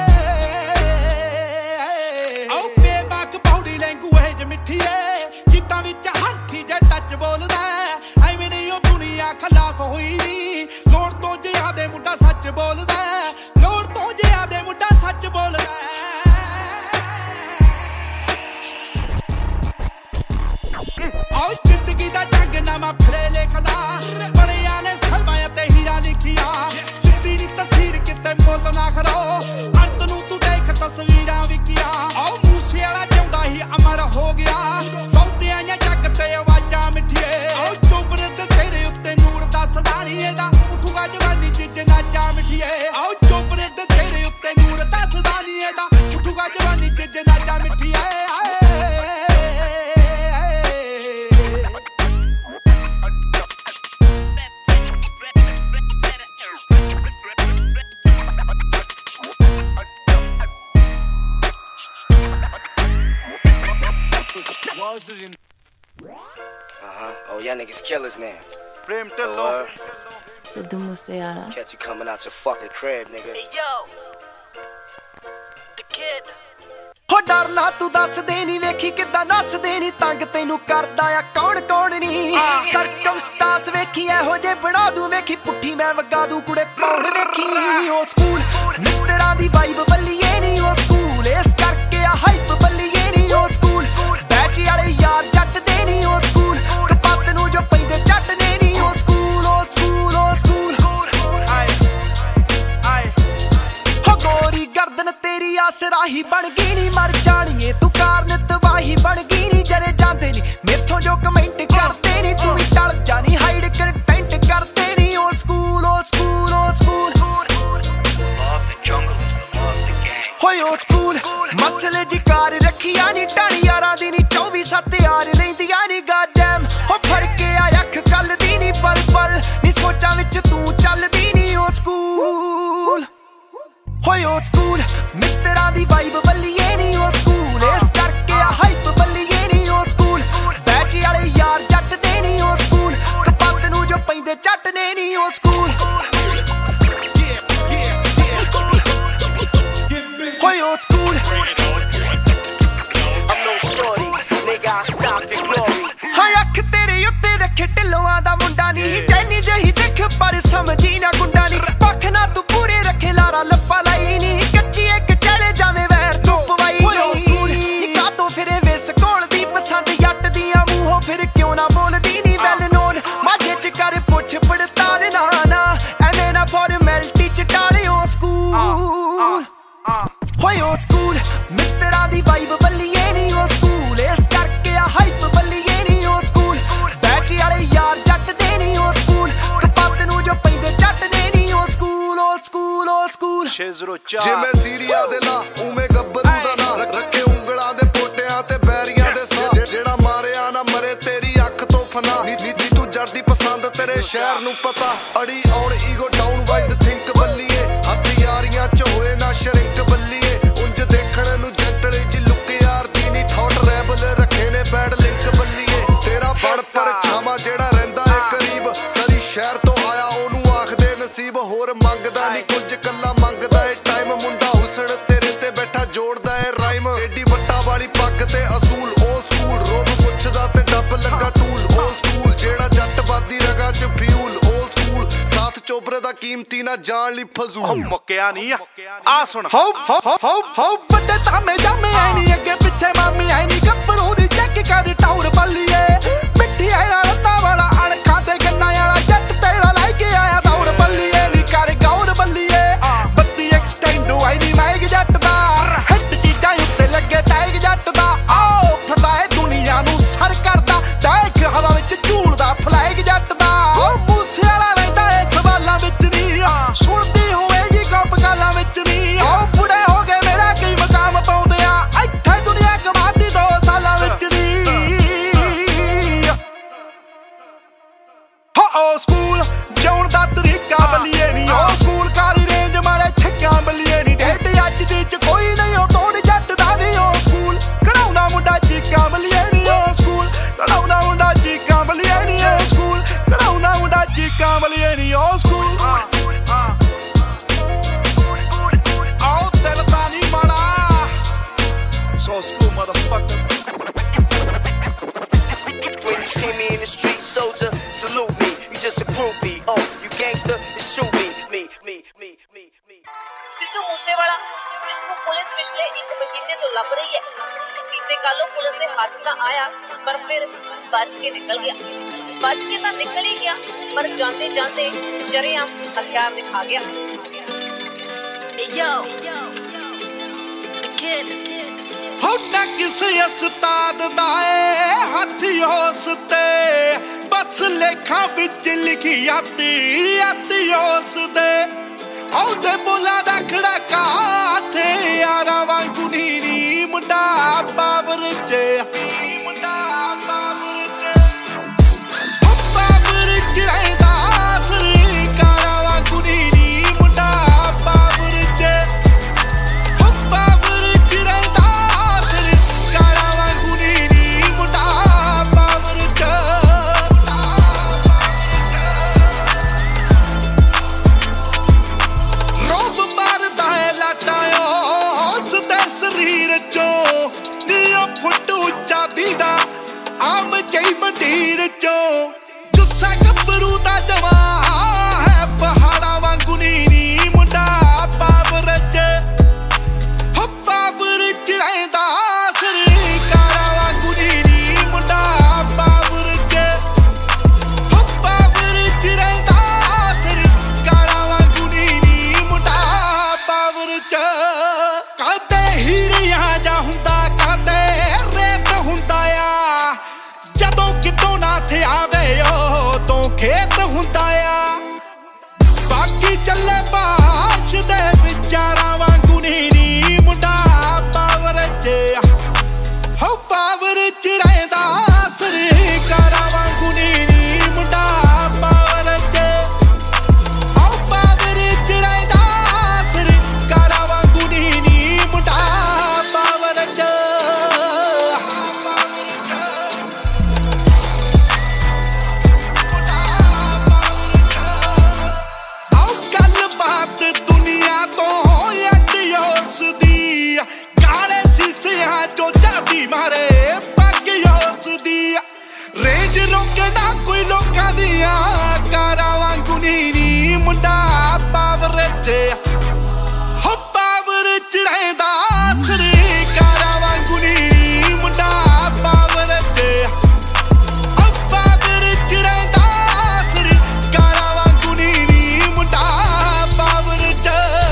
आओ बेबाक पौड़ी लैंगुएज मिठिए जिद्दां विच हाथी जे टच बोलदा ਐਵੇਂ ਨਹੀਂ ਉਹ ਦੁਨੀਆ ਖਿਲਾਫ ਹੋਈ ਨੀ ਲੋੜ ਤੋਂ ਜ਼ਿਆਦੇ ਮੁੰਡਾ ਸੱਚ ਬੋਲਦਾ ਲੋੜ ਤੋਂ ਜ਼ਿਆਦੇ ਮੁੰਡਾ ਸੱਚ ਬੋਲਦਾ ਆਹ ਜ਼ਿੰਦਗੀ ਦਾ ਜੰਗ ਨਾਮਾ ਫੜੇ ਲਿਖਦਾ ਬੜਿਆਂ ਨੇ ਸਲਮਾਂ ਤੇ ਹੀਰਾ ਲਿਖੀਆਂ ਜਿੱਦੀ ਨੀ ਤਸਵੀਰ ਕਿਤੇ ਮੁੱਲ ਨਾ ਖੜੋ ਅੰਤ ਨੂੰ ਤੂੰ ਦੇਖ ਤਸਵੀਰਾਂ ਵਿਕੀਆਂ ਆਹ ਮੂਸੇ ਵਾਲਾ ਜਿਉਂਦਾ ਹੀ ਅਮਰ ਹੋ ਗਿਆ ਬਹੁਤਿਆਂ ਨੇ ਜੱਗ ਤੇ ਆਵਾਜ਼ਾਂ ਮਿੱਠੀਏ ਆਹ ਚੋਬਰ ਤੇ ਤੇਰੇ ਉੱਤੇ ਨੂਰ ਦਾ ਸਦਾਨੀ ਦਾ ਉਠੂਗਾ ਜਵਾਨੀ ਚ ਜਨਾਜਾ ਮਿੱਠੀਏ ਆਹ ਚੋਬਰ ਤੇ ਤੇਰੇ ਉੱਤੇ ਨੂਰ ਦਾ ਸਦਾਨੀ ਦਾ ਉਠੂਗਾ ਜਵਾਨੀ ਚ ਜਨਾਜਾ ਮਿੱਠੀਏ Oh, y'all niggas killers now. Sidhu MooseWala. Catch you coming out your fucking crib, nigga. Hey, yo. The kid. ਹੋ ਡਰਨਾ ਤੂੰ ਦੱਸਦੇ ਨਹੀਂ ਵੇਖੀ ਕਿੱਦਾਂ ਨੱਚਦੇ ਨਹੀਂ ਤੰਗ ਤੈਨੂੰ ਕਰਦਾ ਆ ਕੌਣ ਕੌਣ ਨਹੀਂ ਸਰਕਮਸਟਾਂਸ ਵੇਖੀ ਇਹੋ ਜੇ ਬਣਾ ਦੂੰ ਵੇਖੀ ਪੁੱਠੀ ਮੈਂ ਵਗਾ ਦੂੰ ਕੁੜੇ ਪੌੜ ਵੇਖੀ ਉਹ ਸਕੂਲ ਮਿੱਤਰਾਂ ਦੀ ਵਾਈਬ ਬੱਲੀਏ ਨਹੀਂ ਉਹ ਸਕੂਲ ਇਸ ਕਰਕੇ ਆ ਹਾਈਪ ਬੱਲੀਏ ਨਹੀਂ ਉਹ ਸਕੂਲ ਬੈਚ ਵਾਲੇ ਯਾਰ ਜੱਟ ਦੇ ਨਹੀਂ ਉਹ ਸਕੂਲ ਕਪੱਤ ਨੂੰ ਜੋ ਪੈਂਦੇ ਜੱਟ ਨੇ ਨਹੀਂ ਉਹ ਸਕੂਲ ਉਹ ਸਕੂਲ ਉਹ ਸਕੂਲ ਆਏ ਆਏ ਹੋ ਗੋਰੀ ਗਰਦਨ ਤੇਰੀ ਆਸਰਾਹੀ ਬਣ ਗਈ ਨੀ ਮਰ ਜਾਣੀਏ ਤੂੰ ਕਾਰਨ ਤਬਾਹੀ ਬਣ ਗਈ ਨੀ ਜਰੇ ਜਾਂਦੇ ਨੀ ਮੇਥੋਂ ਜੋ ਕਮੈਂਟ ਕਰਦੇ ਨੀ ਤੂੰ ਵੀ ਟਲ ਜਾਣੀ ਹਾਈਡ ਕੰਟੈਂਟ ਕਰਦੇ ਨੀ old school old school old school ਹੋਏ ਓਲਡ ਸਕੂਲ ਮਸਲੇ ਜਿਕਾਰ ਰੱਖੀਆਂ ਨੀ ਢਾਣੀ ਯਾਰਾਂ ਦੀ ਨੀ 24/7 ਯਾਰ ਲੈਂਦੀਆਂ ਨੀ ਗਾਡਮ ਹੋ ਫੜ ਕੇ ਆ ਅੱਖ ਕੱਲ ਦੀ ਨੀ ਪਲ ਪਲ ਨੀ ਸੋਚਾਂ ਵਿੱਚ ਤੂੰ ਚੱਲਦੀ ਨੀ ਓਲਡ ਸਕੂਲ ਹੋਏ ਓਲਡ ਸਕੂਲ ਮਿੱਤਰਾਂ ਦੀ ਵਾਈਬ ਬੱਲੀਏ ਨੀ ਓਲਡ ਸਕੂਲ ਇਸ ਕਰਕੇ ਆ ਹਾਈਪ ਬੱਲੀਏ ਨੀ ਓਲਡ ਸਕੂਲ ਬੈਚ ਵਾਲੇ ਯਾਰ ਜੱਟ ਦੇ ਨੀ ਓਲਡ ਸਕੂਲ ਕਪੱਤ ਨੂੰ ਜੋ ਪੈਂਦੇ ਜੱਟ ਨੇ ਨੀ ਓਲਡ ਸਕੂਲ ਹੋਏ ਓਲਡ ਸਕੂਲ ਹਾਏ ਅੱਖ ਤੇਰੇ ਉੱਤੇ ਰੱਖੇ ਢਿੱਲੋਆਂ ਦਾ ਮੁੰਡਾ ਨੀ ਟੈਨੀ ਜਿਹੀ ਦੇਖ ਪਰ ਸਮਝੀ ਨਾ ਗੁੰਡਾ ਨੀ ਪੱਖ ਨਾ ਤੂੰ ਪੂਰੇ ਰੱਖੇ ਲਾਰਾ ਲੱਪਾ ਲਾਈ ਨੀ ਕੱਚੀ ਇੱਕ ਚਲੇ ਜਾਵੇਂ ਵੈਰ ਤੂੰ ਪਵਾਈ ਨੀ ਕਾਤੋਂ ਫਿਰੇ ਵੇਸ ਕੋਲ ਦੀ ਪਸੰਦ ਜੱਟ ਦੀਆਂ ਮੂੰਹੋਂ ਫਿਰ ਕਿਉਂ ਨਾ ਬੋਲਦੀ ਨੀ ਵੈਲ ਨੋਨ ਮਾਝੇ ਚ ਕਰ ਪੁੱਛ ਪੜਤਾਲ ਨਾ ਨਾ ਐਵੇਂ ਨਾ ਫਾਰਮੈਲਿਟੀ ਚ ਟਾਲੇ ਓ ਸਕੂਲ ਹੋਏ ਓ ਸਕੂਲ ਮਿੱਤਰਾਂ ਦੀ ਵਾਈਬ ਬੱਲੀਏ ਨੀ ਓ ਸਕੂਲ ਇਸ ਕਰਕੇ ਆ ਹਾਈਪ ਬੱਲੀਏ ਨੀ ਓ ਸਕੂਲ ਬੈਚ ਵਾਲੇ ਯਾਰ ਜੱਟ ਦੇ ਨੀ ਓ ਸਕੂਲ ਕਪੱਤ ਨੂੰ ਜੋ ਪੈਂਦੇ ਜੱਟ ਨੇ ਨੀ ਓ ਸਕੂਲ ਓ ਸਕੂਲ ਓ ਸਕੂਲ 604 ਜਿਵੇਂ ਸੀਰੀਆ ਦੇ ਲਾ ਉਵੇਂ ਗੱਭਰੂ ਦਾ ਨਾਂ ਰੱਖੇ ਉਂਗਲਾਂ ਦੇ ਪੋਟਿਆਂ ਤੇ ਬੈਰੀਆਂ ਦੇ ਸਾਹ ਜਿਹੜਾ ਮਾਰਿਆ ਨਾ ਮਰੇ ਤੇਰੀ ਅੱਖ ਤੋਂ ਫਨਾ ਨੀ ਤੂੰ ਜਰਦੀ ਪਸੰਦ ਤੇਰੇ ਸ਼ਹਿਰ ਨੂੰ ਪਤਾ ਅੜੀ ਔਰ ਈਗੋ ਡਾਊਨ ਵਾਈਜ਼ ਥਿੰਕ ਬੱਲੀਏ ਹੱਥ ਯਾਰੀਆਂ ਚ ਹੋਏ ਨਾ ਸ਼ਰਿੰਕ ਬੱਲੀਏ ਉਂਝ ਦੇਖਣ ਨੂੰ ਜੈਂਟਲ ਜੀ ਲੁੱਕ ਯਾਰ ਦੀ ਨੀ ਥੌਟ ਰੈਬਲ ਰੱਖੇ ਨੇ ਬੈਡ ਲਿੰਕ ਬੱਲੀਏ ਤੇਰਾ ਬਣ ਪਰ ਛਾਵਾਂ ਜਿਹੜਾ ਰਹਿੰਦਾ ਏ ਕਰੀਬ ਸਰੀ ਸ਼ਹਿਰ ਤੋਂ ਆਇਆ ਉਹਨੂੰ ਆਖਦੇ ਨਸੀਬ ਹੋਰ ਮੰਗਦਾ ਨੀ ਕੁਝ ਕੱਲਾ ਮੰਗਦਾ ਏ ਟਾਈਮ ਮੁੰਡਾ ਹੁਸਨ ਤੇਰੇ ਤੇ ਬੈਠਾ ਜੋੜਦਾ ਏ ਰਾਈਮ ਏਡੀ ਵੱਟਾ ਵਾਲੀ ਪੱਗ ਤੇ ਅਸੂਲ ਓਲਡ ਸਕੂਲ ਰੋਬ ਪੁੱਛਦਾ ਤੇ ਡੱਬ ਲੱਗਾ ਟੂਲ ਓਲਡ ਸਕੂਲ ਜਿਹੜਾ ਜੱਟ ਬਾਦੀ ਰਗਾ ਚ ਫਿਊਲ ਓਲਡ ਸਕੂਲ ਸਾਥ ਚੋਬਰੇ ਦਾ ਕੀਮਤੀ ਨਾ ਜਾਣ ਲਈ ਫਜ਼ੂਲ ਮੁੱਕਿਆ ਨਹੀਂ ਆ ਸੁਣ ਹੋ ਵੱਡੇ ਤਾਮੇ ਜਾਮੇ ਆਈ ਨੀ ਅੱਗੇ ਪਿੱਛੇ ਮਾਮੀ ਆਈ ਨੀ ਗੱਭਰੂ ਦੀ ਚੈੱਕ ਕਰ ਟਾਉਰ ਬੱਲੀਏ ਮਿੱਠੀ ਆਇਆ ਰੰਨਾ ਵਾਲਾ ਅਣਖਾਂ ਤੇ ਗੰਨਾ ਵਾਲਾ ਜੱਟ ਤੇਰਾ ਲੈ ਕੇ ਆਇਆ ਦੌੜ ਬੱਲੀਏ ਨੀ ਕਰ ਗੌਰ ਬੱਲੀਏ ਬੱਤੀ ਐਕਸਟੈਂਡ ਆਈ ਨੀ ਮੈਗ ਜੱਟ ਦਾ ਹਿੱਟ ਚੀਜ਼ਾਂ ਉੱਤੇ ਲੱਗੇ ਟੈਗ ਜੱਟ ਦਾ ਆਓ ਫਟਾ ਏ ਦੁਨੀਆ ਨੂੰ ਸਰ ਕਰਦਾ ਟੈਗ ਹਵਾ ਵਿੱਚ ਝੂਲਦਾ ਫਲੈਗ ਜੱਟ ਦਾ ਉਹ ਮੂਸੇ ਵਾਲਾ ਰਹਿੰਦਾ ਏ ਸਵਾਲਾਂ ਵਿੱਚ ਨੀ ਸੁਣਦੀ ਹੋਏਗੀ ਗੱਪ ਗਾਲਾਂ ਵਿੱਚ ਨੀ ਉਹ ਬੁੜੇ ਹੋ ਗਏ ਮੇਰਾ ਕੀ ਮਕਾਮ ਪਾਉਂਦੇ ਆ ਇੱਥੇ ਦੁਨੀਆ ਕਮਾਤੀ 2 ਸਾਲਾਂ ਵਿੱਚ ਨੀ see me in the street, soldier, salute me. You just a groupie. Oh, you gangster, you shoot me. Sidhu Moosewala जिसको पुलिस पिछले 1 महीने तो लभ रही है, किसी कालों पुलिस के हाथ ना आया, पर फिर बच के निकल गया। बच के तो निकल ही गया, पर जाते जाते शरेआम हथियार दिखा गया। Yo, होना किसे उस्ताद दा हथ होस ते बस लेखा बिच लिखी आती होस दे औदे बोला दा खड़का थे यारा वांगू नीनी मुंडा बाबर चे मुंडा बाबर चे बाबर च रहदा सरी कारा वांगू नीनी मुंडा बाबर चे बाबर च रहदा सरी कारा वांगू नीनी मुंडा बाबर चे रोब मारदा है लाटायो उसदे शरीर चो नियो फुट उच्चा दीदा आम चई मंडीर चो जुस्सा गब्बरू दा जवा है पहाड़ा वांगू नीनी मुंडा बाबर च हो बाबर च रहदा सरी कारा वांगू नीनी मुंडा बाबर च हो बाबर च रहदा सरी कारा वांगू नीनी मुंडा बाबर च कदे हीरिया जा हुंदा कदे रेत हुंदा आ जदों कितों ना थे आवे तो खेत हुंदा आ बाकी चले बाश दे विचारा वांगू नीनी मुंडा बाबर च हो बाबर च रहदा सरी कारा वांगू नीनी मुंडा बाबर च ओ बाबर च रहदा सरी कारा वांगू नीनी मुंडा बाबर च आओ गल बात दुनिया तो यस दी काले शीशियां चो चादी मारे पग यस दी रेंज रोके ना कोई लोकां दिया कारा वांगू नीनी मुंडा बाबर च हो बाबर च रहदा सरी कारा वांगू नीनी मुंडा बाबर च ओ बाबर च रहदा सरी कारा वांगू नीनी मुंडा बाबर च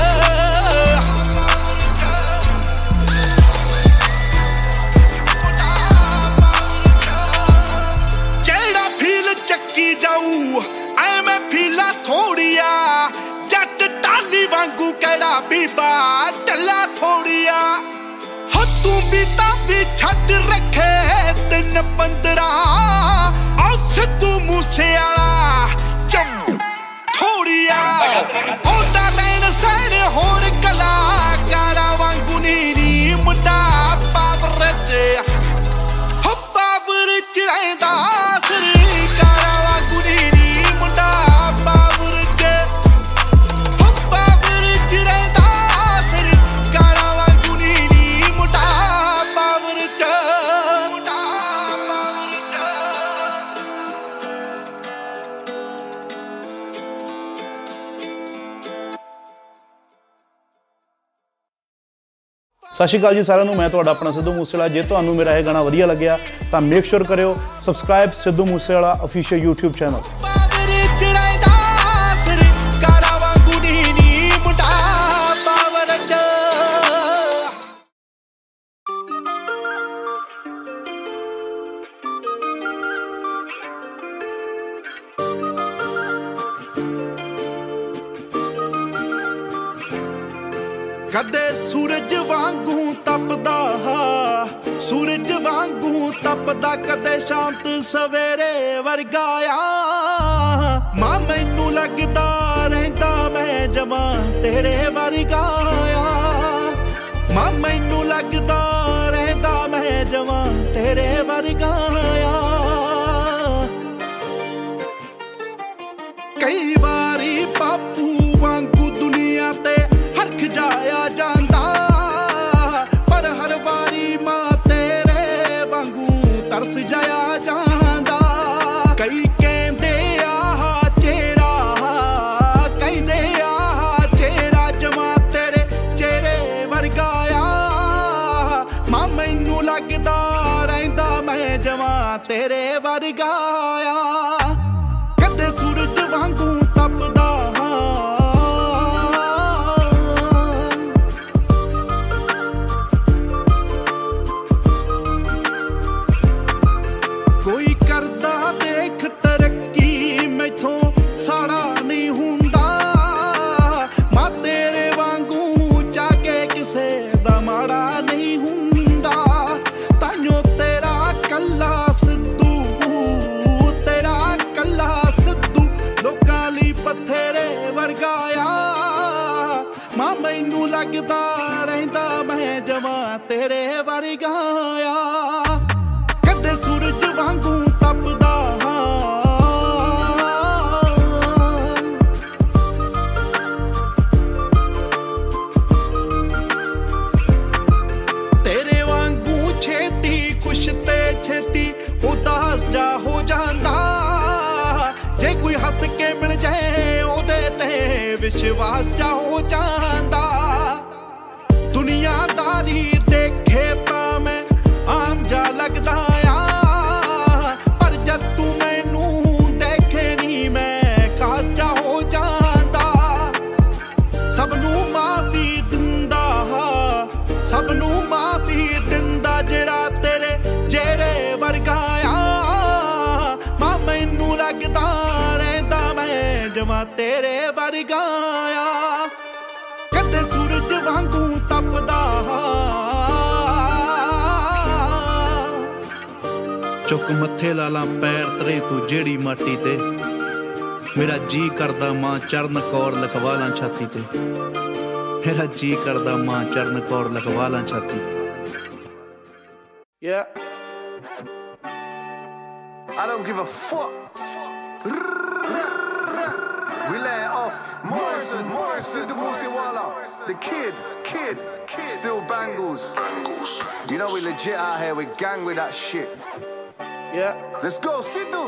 जेड़ा फील चक्की जाऊ एवें फीला थोड़िया जट टाली वांगू केड़ा बीबा टला थोड़िया हो तू भी ताबी छड़ रखे 3-15 ओ सिद्धू मूसेवाला चम थोड़िया ओदा नैन सैन होर कलाकारा वांगू नीनी मुंडा बाबर च हो बाबर च रहदा सरी कारा वांगू नीनी मुंडा बाबर च हो बाबर च रहदा सरी कारा वांगू नीनी मुंडा बाबर च मुंडा बाबर च ਸਤਿ ਸ਼੍ਰੀ ਅਕਾਲ ਜੀ ਸਾਰਿਆਂ ਨੂੰ। ਮੈਂ ਤੁਹਾਡਾ ਆਪਣਾ ਸਿੱਧੂ ਮੂਸੇਵਾਲਾ। ਜੇ ਤੁਹਾਨੂੰ ਮੇਰਾ ਇਹ ਗਾਣਾ ਵਧੀਆ ਲੱਗਿਆ ਤਾਂ ਮੇਕ ਸ਼ੋਰ ਕਰਿਓ subscribe Sidhu Moosewala official YouTube channel. ਬਾਬਰ च रहदा सरी कारा वांगू नीनी मुंडा बाबर च कदे सूरज वांगू तपदा सूरज वांगू तपदा कदे शांत सवेरे वर्गाया मां मैनू लगदा रहंदा मैं जवां तेरे वर्गाया मां मैनू लगदा रहंदा मैं जवां तेरे वर्गाया कई बारी बापू वांगू दुनिया ते हरख जाया जांदा पर हर वारी मां तेरे वांगू तरस जाया जांदा ਵਰਗਾਇਆ ਕਦੇ ਸੂਰਜ ਵਾਂਗੂ ਤਪਦਾ ਕੋਈ ਕਰਦਾ ਦੇਖ ਤਰੱਕੀ ਮੈਥੋਂ ਸਾੜਾ ਨਹੀਂ ਹੁੰਦਾ ਮੈਂ ਤੇਰੇ ਵਾਂਗੂ ਜਾ ਕੇ ਕਿਸੇ ਦਾ ਮਾੜਾ ਨਹੀਂ ਹੁੰਦਾ ਤਾਈਓ ਤੇਰਾ ਕੱਲਾ ਸਿੱਧੂ ਲੋਕਾਂ ਲਈ ਪੱਥਰੇ ਵਰਗਾਇਆ ਮਾਂ ਮੈਨੂੰ ਲੱਗਦਾ ਰਹਿੰਦਾ ਮੈਂ ਜਵਾਂ ਤੇਰੇ ਵਰਗਾਇਆ ਕਦੇ ਸੂਰਜ ਵਾਂਗੂ ਤਪਦਾ ਤੇਰੇ ਵਾਂਗੂ ਛੇਤੀ ਖੁਸ਼ ਤੇ ਛੇਤੀ ਉਦਾਸ ਜਾ ਹੋ ਜਾਂਦਾ ਜੇ ਕੋਈ ਹੱਸ ਕੇ ਮਿਲ ਜਾਏ ਉਹਦੇ ਤੇ ਵਿਸ਼ਵਾਸ ਜਾ ਹੋ ਜਾਂਦਾ ਦੁਨੀਆਦਾਰੀ ਦੇਖੇ ਤਾਂ ਮੈਂ ਆਮ ਜਾ ਲੱਗਦਾ ਆ ਪਰ ਜਦ ਤੂੰ ਮੈਨੂੰ ਦੇਖੇ ਨਹੀਂ ਮੈਂ ਖਾਸ ਜਾ ਹੋ ਜਾਂਦਾ ਸਭ ਨੂੰ ਮਾਫੀ ਦਿੰਦਾ ਜਿਹੜਾ ਤੇਰੇ ਜਿਹੜੇ ਵਰਗਾਇਆ ਮਾਂ ਮੈਨੂੰ ਲੱਗਦਾ ਰਹਿੰਦਾ ਮੈਂ ਜਮਾਂ ਤੇਰੇ ਵਰਗਾਇਆ ਕਦੇ ਸੂਰਜ ਵਾਂਗੂ ਤਪਦਾ ਚੁੱਕ ਮੱਥੇ ਲਾਲਾਂ ਪੈਰ ਤਰੇ ਤੂੰ ਜਿਹੜੀ ਮਾਟੀ ਤੇ ਮੇਰਾ ਜੀ ਕਰਦਾ ਮਾਂ ਚਰਨ ਕੌਰ ਲਿਖਵਾ ਲਾਂ ਛਾਤੀ ਤੇ ਮੇਰਾ ਜੀ ਕਰਦਾ ਮਾਂ ਚਰਨ ਕੌਰ ਲਿਖਵਾ ਲਾਂ ਛਾਤੀ Yeah. I don't give a fuck. We lay it off. Morrison, Sidhu MooseWala, the kid, still bangles. You know we legit out here. We gang with that shit. Yeah. Let's go, Sidhu.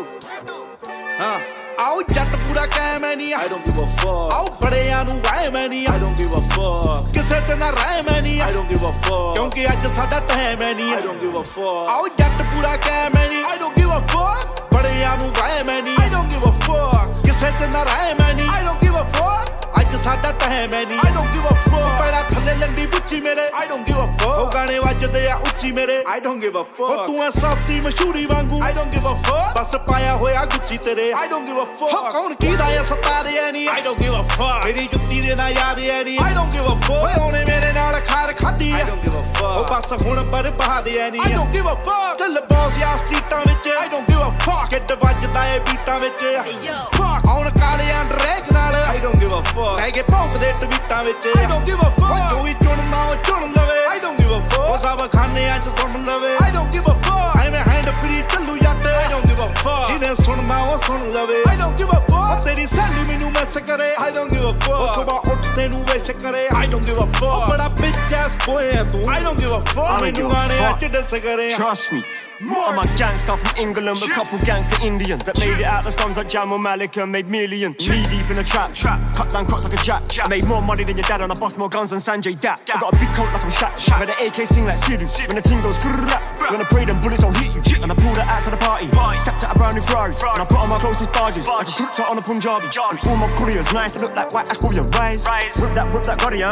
ਆਓ ਜੱਟ ਪੂਰਾ ਕਾਇਮ ਐ ਨੀ I don't give a fuck. ਆਓ ਬੜਿਆਂ ਨੂੰ Y ਮੈਂ ਨੀ I don't give a fuck. ਕਿਸੇ ਤੇ ਨਾ ਰਹਿ ਮੈਂ ਨੀ I don't give a fuck. ਕਿਉਂਕਿ ਅੱਜ ਸਾਡਾ ਟਾਈਮ ਐ ਨੀ I don't give a fuck. ਆਓ ਜੱਟ ਪੂਰਾ ਕਾਇਮ ਐ ਨੀ I don't give a fuck. ਬੜਿਆਂ ਨੂੰ ਵਾਏ ਮੈਂ ਨੀ I don't give a fuck. ਕਿਸੇ ਤੇ ਨਾ ਰਹਿ ਮੈਂ ਨੀ I don't give a fuck. ਅੱਜ ਸਾਡਾ ਟਾਈਮ ਐ ਨੀ I don't give a fuck. ਪੈਰਾਂ ਥੱਲੇ ਲੰਡੀ ਬੁੱਚੀ ਮੇਰੇ I don't give a fuck. ਉਹ ਗਾਣੇ ਵੱਜਦੇ ਆ ਉੱਚੀ ਮੇਰੇ I don't give a fuck. ਉਹ ਤੂੰ ਐ ਸਸਤੀ ਮਸ਼ਹੂਰੀ ਵਾਂਗੂ I don't give a fuck. ਬਸ ਪਾਇਆ ਹੋਇਆ ਗੁੱਚੀ ਤੇਰੇ I don't give a fuck. ਕੌਣ ਕੀਦਾ ਐ ਸਤਾਰੇ ਐ ਨੀ I don't give a fuck. ਮੇਰੀ ਜੁੱਤੀ ਦੇ ਨਾ ਯਾਦ ਐ ਨੀ I don't give a fuck. ਓਏ ਉਹਨੇ ਮੇਰੇ ਨਾਲ ਖਾਰ ਖਾਦੀ I don't give a fuck. ਉਹ ਬਸ ਹੁਣ ਬਰਬਾਦ ਐ ਨੀ I don't give a fuck. ਚੱਲ ਬੌਸ ਆ ਸਟਰੀਟਾਂ ਵਿੱਚ I don't give a fuck. Kid ਵੱਜਦਾ ਏ ਬੀਟਾਂ ਵਿੱਚ ਆਉਣ ਕਾਲਿਆਂ ਡਰੇਕ ਨਾਲ I don't give a fuck. ਲੈ ਕੇ ਭੌਂਕਦੇ ਟਵੀਟਾਂ ਵਿੱਚ I don't give a fuck. ਜੋ ਵੀ ਚੁਣਨਾ ਉਹ ਚੁਣ ਲਵੇ I don't give a fuck. ਉਹ ਸਭ ਖਾਨਿਆਂ ਚ ਸੁਣ ਲਵੇ I don't give a fuck. ਐਵੇਂ ਹੈਂਡ ਫਰੀ ਚੱਲੂ Jatt I don't give a fuck. ਜਿਹਨੇ ਸੁਣਨਾ ਉਹ ਸੁਣ ਲਵੇ I don't give a fuck. ਤੇਰੀ ਸੈਲੀ ਮੈਨੂੰ ਮੈਸ ਕਰੇ I don't give a fuck. ਉਹ ਸੁਬਾਹ ਉੱਠਦੇ ਨੂੰ ਵਿਸ਼ ਕਰੇ I don't give a fuck. ਉਹ ਬੜਾ bitch ass boy ਹੈ ਤੂੰ I don't give a fuck. ਮੈਨੂੰ ਗਾਣੇ ਅੱਜ ਡਿਸ ਕਰੇ Trust me. I'm a gangster from England with a couple gangster Indians that made it out the slums like Jamal Malik and made millions. Knee deep in the trap, cut down crops like a jack. I made more money than your dad and I bust more guns than Sanjay Dat. I got a big coat like I'm Shaq. When the AK sing like Sidhu, when the ting goes grrrrap, when I pray them bullets don't hit you. And I pull the ass of the party, stepped out a brand new Ferrari, and I put on my closest barges. I just hooked her on a Punjabi, and all my couriers nice to look like white ash for your rise. Whip that body,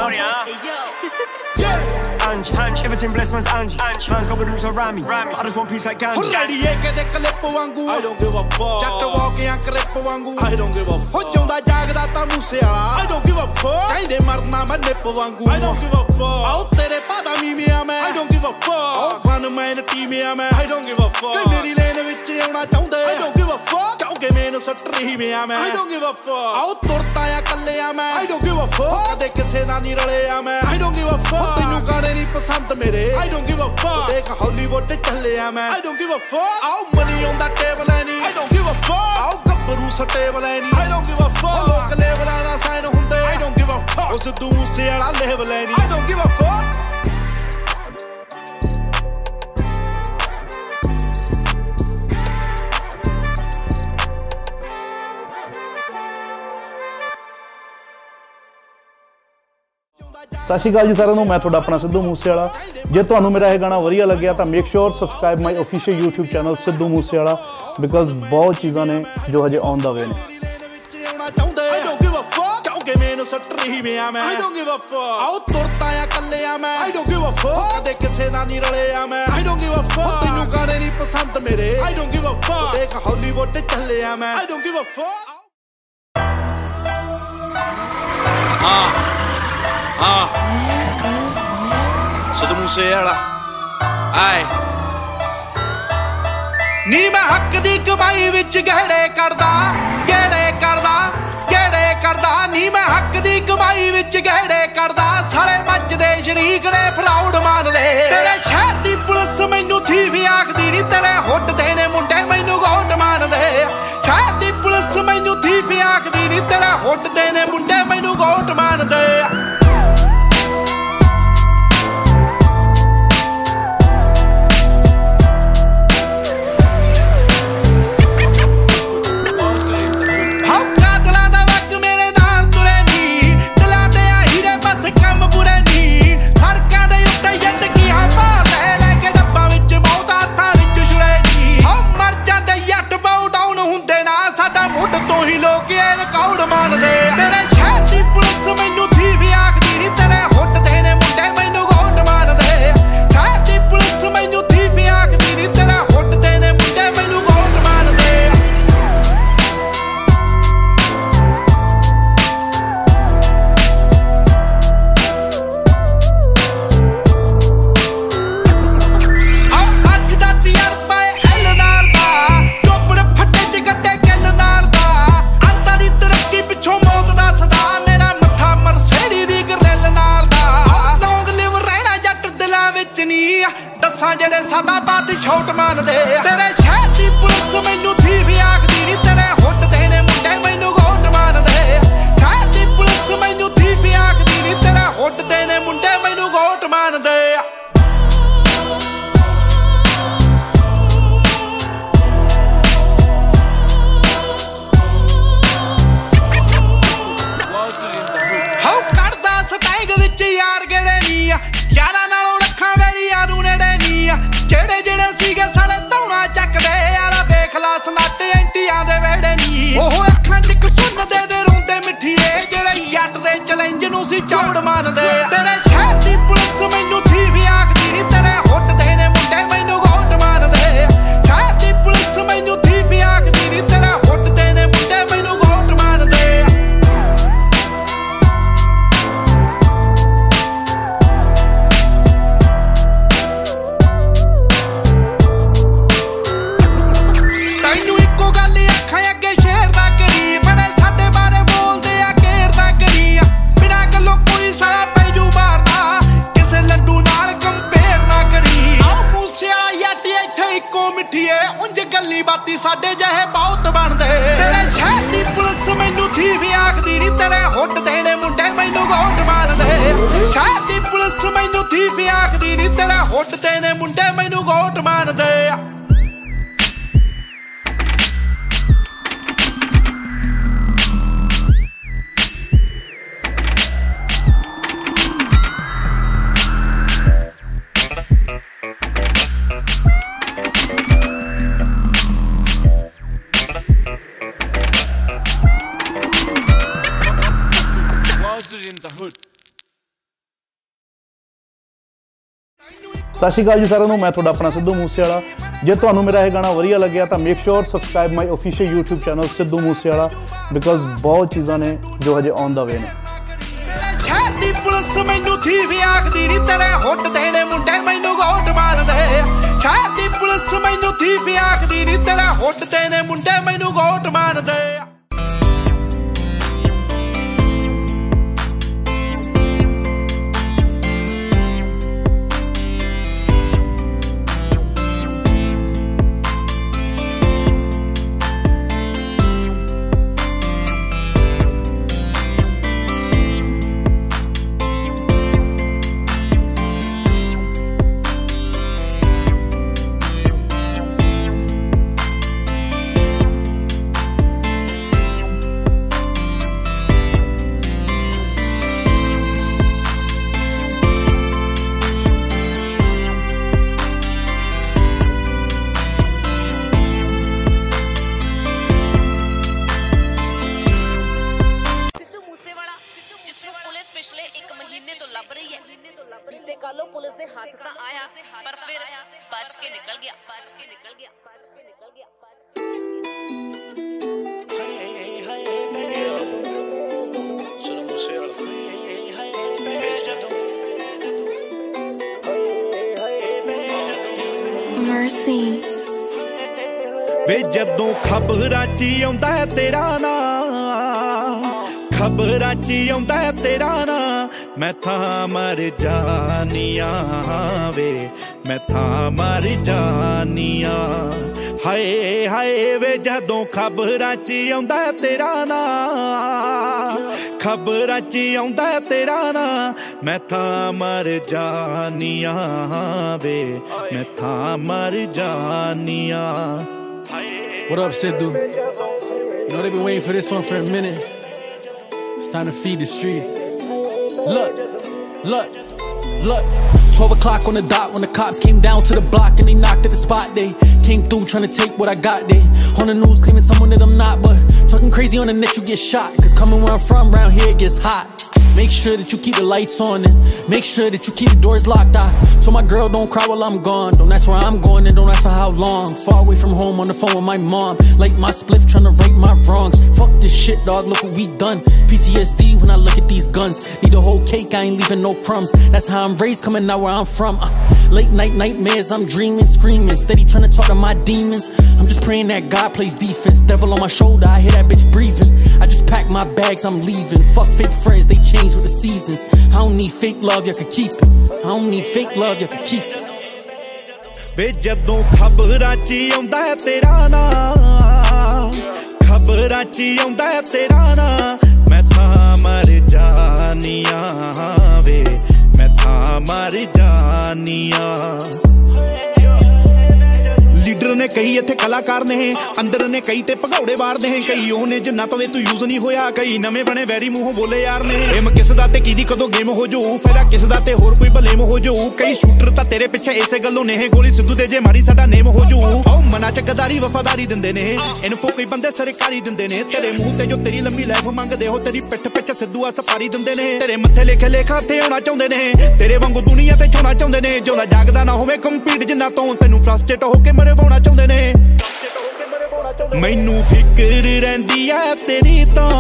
Ange, everything blessed man's Angie. Man's got boots around me. I just want peace like Gandhi. Ready ਏ ਕਦੇ clip ਵਾਂਗੂ I don't give a fuck. ਜੱਟ ਵਾਕਿਆਂ ਕਰਿੱਪ ਵਾਂਗੂ I don't give a fuck. ਹੋ ਜਾਂਦਾ ਜਾਗਦਾ ਤਾਂ ਮੂਸੇ ਵਾਲਾ I don't give a fuck. ਕਹਿੰਦੇ ਮਰਨਾ ਮੈਂ ਨਿੱਪ ਵਾਂਗੂ I don't give a fuck. ਆਓ ਤੇਰੇ ਪਾਦਾ ਮੀਮਿਆ ਮੈਂ I don't give a fuck. ਆਓ ਫਨ ਮੈਨ ਟੀਮਿਆ ਮੈਂ I don't give a fuck. ਤੇ ਮੇਰੀ ਲੇਨ ਵਿੱਚ ਆਉਣਾ ਚਾਹੁੰਦੇ I don't give a fuck. ਕਿਉਂਕਿ ਮੈਨੂੰ ਸੱਟ ਰਹੀ ਮਿਆ ਮੈਂ I don't give a fuck. ਆਓ ਤੁਰਤਾ ਆ ਕੱਲਿਆ ਮੈਂ I don't give a fuck. ਕਦੇ ਕਿਸੇ ਨਾਲ ਨਹੀਂ ਰਲਿਆ ਮੈਂ I don't give a fuck. ਤੈਨੂੰ ਗਾਣੇ ਨਹੀਂ ਪਸੰਦ ਮੇਰੇ I don't give a fuck. ਦੇਖ ਹਾਲੀਵੁੱਡ ਚੱਲਿਆ ਮੈਂ I don't give a fuck. ਆਓ ਮਨੀ ਆਉਂਦਾ ਟੇਬਲ ਐ ਨਹੀਂ I don't give a fuck. ਆਓ ਗੱਭਰੂ ਸਟੇਬਲ ਐ ਨਹੀਂ I don't give a fuck. ਲੋਕ ਲੇਬਲਾਂ ਨਾਲ ਸਾਈਨ ਹੁੰਦੇ I don't give a fuck. ਉਸ ਸਿੱਧੂ ਮੂਸੇ ਵਾਲਾ ਲੇਬਲ ਐ ਨਹੀਂ I don't give a fuck. ਸਤਿ ਸ਼੍ਰੀ ਅਕਾਲ ਜੀ ਸਾਰਿਆਂ ਨੂੰ, ਮੈਂ ਤੁਹਾਡਾ ਆਪਣਾ ਸਿੱਧੂ ਮੂਸੇਵਾਲਾ। ਜੇ ਤੁਹਾਨੂੰ ਮੇਰਾ ਇਹ ਗਾਣਾ ਵਧੀਆ ਲੱਗਿਆ ਤਾਂ make sure subscribe my official YouTube channel Sidhu Moosewala because ਬਹੁਤ ਚੀਜ਼ਾਂ ਨੇ ਜੋ ਹਜੇ ਔਨ ਦਾ ਵੇ ਨੇ। ਮੈਨੂੰ ਸੱਟ ਰਹੀ ਮੈਂ I don't give a fuck ਆਉ ਤੁਰਤਾ ਆ ਕੱਲਿਆ ਮੈਂ I don't give a fuck ਕਦੇ ਕਿਸੇ ਦਾ ਨਹੀਂ ਰਲਿਆ ਮੈਂ I don't give a fuck ਤੈਨੂੰ ਗਾਣੇ ਨਹੀਂ ਪਸੰਦ ਮੇਰੇ I don't give a fuck ਦੇਖ ਹਾਲੀਵੁੱਡ ਚੱਲਿਆ ਮੈਂ I don't give a fuck Sidhu Moosewala ਆਏ ਨੀ ਮੈਂ ਹੱਕ ਦੀ ਕਮਾਈ ਵਿੱਚ ਗਹਿੜੇ ਕਰਦਾ ਨੀ ਮੈਂ ਹੱਕ ਦੀ ਕਮਾਈ ਵਿੱਚ ਗਹਿੜੇ ਕਰਦਾ ਸਾਲੇ ਮੱਚਦੇ ਸ਼ਰੀਕ ਨੇ ਫਰਾਉਡ ਮਾਨਦੇ ਤੇਰੇ ਸ਼ਹਿਰ ਦੀ ਪੁਲਿਸ ਮੈਨੂੰ ਥੀਵ ਆਖਦੀ ਨੀ ਤੇਰੇ ਹੁੱਟਦੇ ਨੇ ਮੁੰਡੇ ਮੈਨੂੰ ਗੋਟ ਮਾਨਦੇ ਸ਼ਹਿਰ ਦੀ ਪੁਲਿਸ ਮੈਨੂੰ ਥੀਵ ਆਖਦੀ ਨੀ ਤੇਰੇ ਹੁੱਟਦੇ ਨੇ ਮੁੰਡੇ ਮੈਨੂੰ ਗੋਟ ਮਾਨਦੇ ਜਿਹੜੇ ਸਾਡਾ ਬਾਤ ਛੋਟ ਮੰਨਦੇ ਤੇਰੇ ਸ਼ਹਿਰ ਦੀ ਪੁਲਿਸ ਮੈਨੂੰ ਥੀਵ ਆਖਦੀ ਨੀ ਤੇਰੇ ਹੁੱਟਦੇ ਨੇ ਮੁੰਡੇ ਮੈਨੂੰ ਗੋਟ ਮੰਨਦੇ ਸ਼ਹਿਰ ਦੀ ਪੁਲਿਸ ਮੈਨੂੰ ਥੀਵ ਆਖਦੀ ਨੀ ਤੇਰੇ ਹੁੱਟਦੇ ਨੇ ਮੁੰਡੇ ਮੈਨੂੰ ਗੋਟ ਮੰਨਦੇ ਹਾਉ ਕਰਦਾ ਸਟੈਗ ਵਿੱਚ ਯਾਰ ਗੇੜੇ ਨੀ ਯਾਰਾਂ ਨਾਲੋਂ ਰੱਖਾਂ ਮੇਰੀ ਯਾਰੂ ਨੇੜੇ ਜਿਹੜੇ ਜਿਹੜੇ ਸੀਗੇ ਸਾਲੇ ਧੌਣਾ ਚੱਕਦੇ ਯਾਰਾ ਵੇਖ ਲਾ ਸਨੱਟ ਐਂਟੀਆਂ ਦੇ ਵੇੜੇ ਨੀ ਉਹ ਅੱਖਾਂ ਚ ਕੁਸੁੰਨ ਦੇ ਰੋਂਦੇ ਮਿੱਠੀਏ ਜਿਹੜੇ ਜੱਟ ਦੇ ਚੈਲੰਜ ਨੂੰ ਸੀ ਚੌੜ ਮੰਨਦੇ ਤੇਰੇ ਸ਼ਹਿਰ ਦੀ ਪੁਲਿਸ ਮੈਨੂੰ ਥੀਵ ਆਖਦੀ ਨੀ ਤੇਰੇ ਹੁੱਟਦੇ ਨੇ ਮੁੰਡੇ ਮੈਨੂੰ ਗੋਟ ਮੰਨਦੇ ਸ਼ਹਿਰ ਦੀ ਪੁਲਿਸ ਮੈਨੂੰ ਥੀਵ ਆਖਦੀ ਨੀ ਤੇਰੇ ਹੁੱਟਦੇ ਨੇ ਮੁੰਡੇ ਮੈਨੂੰ ਗੋਟ ਮੰਨਦੇ ਬਾਤੀ ਸਾਡੇ ਜਿਹੇ ਬਹੁਤ ਬਣਦੇ ਤੇਰੇ ਸ਼ਹਿਰ ਦੀ ਪੁਲਿਸ ਮੈਨੂੰ ਥੀਵ ਆਖਦੀ ਨੀ ਤੇਰੇ ਹੁੱਟਦੇ ਨੇ ਮੁੰਡੇ ਮੈਨੂੰ ਗੋਟ ਮਾਰਦੇ ਸ਼ਹਿਰ ਦੀ ਪੁਲਿਸ ਮੈਨੂੰ ਥੀਵ ਆਖਦੀ ਨੀ ਤੇਰੇ ਹੁੱਟਦੇ ਨੇ ਮੁੰਡੇ ਮੈਨੂੰ ਗੋਟ ਮਾਰਦੇ ਸਤਿ ਸ਼੍ਰੀ ਅਕਾਲ ਜੀ ਸਾਰਿਆਂ ਨੂੰ, ਮੈਂ ਤੁਹਾਡਾ ਆਪਣਾ ਸਿੱਧੂ ਮੂਸੇਵਾਲਾ। ਜੇ ਤੁਹਾਨੂੰ ਮੇਰਾ ਇਹ ਗਾਣਾ ਵਧੀਆ ਲੱਗਿਆ ਤਾਂ make sure subscribe my official YouTube channel Sidhu Moosewala because ਬਹੁਤ ਚੀਜ਼ਾਂ ਨੇ ਜੋ ਹਜੇ ਔਨ ਦਾ ਵੇ ਨੇ। ਸ਼ਹਿਰ ਦੀ ਪੁਲਿਸ ਮੈਨੂੰ ਥੀਵ ਆਖਦੀ ਨੀ ਤੇਰੇ ਹੁੱਟਦੇ ਨੇ ਮੁੰਡੇ ਮੈਨੂੰ ਗੋਟ ਮਾਰਦੇ ਸ਼ਹਿਰ ਦੀ ਪੁਲਿਸ ਮੈਨੂੰ ਥੀਵ ਆਖਦੀ ਨੀ ਤੇਰੇ ਹੁੱਟਦੇ ਨੇ ਮੁੰਡੇ ਮੈਨੂੰ ਗੋਟ ਮਾਰਦੇ कालों पुलिस दे हाथ ता आया पर फिर बच के निकल गया Sidhu MooseWala Mercy ਵੇ ਜਦੋਂ ਖਬਰਾਂ 'ਚ ਆਉਂਦਾ ਹੈ ਤੇਰਾ ਨਾਂ ਖਬਰਾਂ 'ਚ ਆਉਂਦਾ ਹੈ ਤੇਰਾ ਨਾਂ ਮੈਂ ਤਾਂ ਮਰ ਜਾਨੀਆਂ ਵੇ ਮੈਂ ਤਾਂ ਮਰ ਜਾਨੀਆਂ ਹਾਏ ਹਾਏ ਵੇ ਜਦੋਂ ਖਬਰਾਂ 'ਚ ਆਉਂਦਾ ਹੈ ਤੇਰਾ ਨਾਂ ਖਬਰਾਂ 'ਚ ਆਉਂਦਾ ਹੈ ਤੇਰਾ ਨਾਂ ਮੈਂ ਤਾਂ ਮਰ ਜਾਨੀਆਂ ਵੇ ਮੈਂ ਤਾਂ ਮਰ ਜਾਨੀਆਂ What up, Sidhu? You know they've been waiting for this one for a minute. It's time to feed the streets. Look. 12 o'clock on the dot when the cops came down to the block and they knocked at the spot. They came through trying to take what I got. They on the news claiming someone that I'm not, but talking crazy on the net you get shot. Cause coming where I'm from, round here it gets hot. Make sure that you keep the lights on and make sure that you keep the doors locked. I told my girl don't cry while I'm gone. Don't ask where I'm going and don't ask for how long. Far away from home on the phone with my mom. Like my spliff trying to right my wrongs. Fuck this shit, dog, look what we done. PTSD when I look at these guns. Need a whole cake, I ain't leaving no crumbs. That's how I'm raised, coming out where I'm from. Late night nightmares, I'm dreaming, screaming. Steady trying to talk to my demons. I'm just praying that God plays defense. Devil on my shoulder, I hear that bitch breathing. I just pack my bags, I'm leaving. Fuck fake friends, they change with the seasons. I don't need fake love, you can keep it. I don't need fake love, you can keep it. ਵੇ ਜਦੋਂ ਖਬਰਾਂ 'ਚ ਆਉਂਦਾ ਹੈ ਤੇਰਾ ਨਾਂ ਖਬਰਾਂ 'ਚ ਆਉਂਦਾ ਹੈ ਤੇਰਾ ਨਾਂ ਮੈਂ ਤਾਂ ਮਰ ਜਾਨੀਆਂ ਵੇ ਮੈਂ ਤਾਂ ਮਰ ਜਾਨੀਆਂ ਲੀਡਰ ਨੇ ਕਈ ਇੱਥੇ ਕਲਾਕਾਰ ਨੇ ਅੰਦਰ ਨੇ ਕਈ ਤੇ ਭਗੌੜੇ ਵਾਰਦੇ ਹੈ ਕਈ ਉਹ ਨੇ ਜਿੰਨਾ ਤੋਂ ਤੂੰ ਯੂਜ਼ ਨਹੀਂ ਹੋਇਆ ਕਈ ਨਵੇਂ ਬਣੇ ਵੈਰੀ ਮੂੰਹੋਂ ਬੋਲੇ ਯਾਰ ਨੇ ਏਮ ਕਿਸ ਦਾ ਤੇ ਕਿਹਦੀ ਕਦੋਂ ਗੇਮ ਹੋ ਜਾਊ ਫਾਇਦਾ ਕਿਸ ਦਾ ਤੇ ਹੋਰ ਕੋਈ ਬਲੇਮ ਹੋ ਜਾਊ ਕਈ ਸ਼ੂਟਰ ਤਾਂ ਤੇਰੇ ਪਿੱਛੇ ਇਸੇ ਗੱਲੋਂ ਨੇ ਗੋਲੀ ਸਿੱਧੂ ਦੇ ਜੇ ਮਾਰੀ ਸਾਡਾ ਨੇਮ ਹੋ ਜਾਊ ਆਓ ਮਨਾ ਚ ਗਦਾਰੀ ਵਫਾਦਾਰੀ ਦਿੰਦੇ ਨੇ ਇਨਫੋ ਕਈ ਬੰਦੇ ਸਰਕਾਰੀ ਦਿੰਦੇ ਨੇ ਤੇਰੇ ਮੂੰਹ ਤੇ ਜੋ ਤੇਰੀ ਲੰਮੀ ਲਾਈਫ ਮੰਗਦੇ ਹੋ ਤੇਰੀ ਪਿੱਠ ਪਿੱਛੇ ਸਿੱਧੂ ਆ ਸਪਾਰੀ ਦਿੰਦੇ ਨੇ ਤੇਰੇ ਮੱਥੇ ਲਿਖੇ ਲੇਖਾ ਤੇ ਆਉਣਾ ਚਾਹੁੰਦੇ ਨੇ ਤੇਰੇ ਵਾਂਗੂ ਦੁਨੀਆ ਤੇ ਛੋਣਾ ਚਾਹੁੰਦੇ ਨੇ ਜਿਉਂਦਾ ਜਾਗਦਾ ਨਾ ਹੋਵੇ ਕੰਪੀਟ ਜਿੰਨਾ ਤੋਂ ਤੈਨੂੰ ਫਰਸਟ੍ਰੇਟ ਹੋ ਕੇ ਮਰਵਾਉਣਾ ਚਾਹੁੰਦੇ ਨੇ ਮੈਨੂੰ ਫਿਕਰ ਰਹਿੰਦੀ ਐ ਤੇਰੀ ਤਾਂ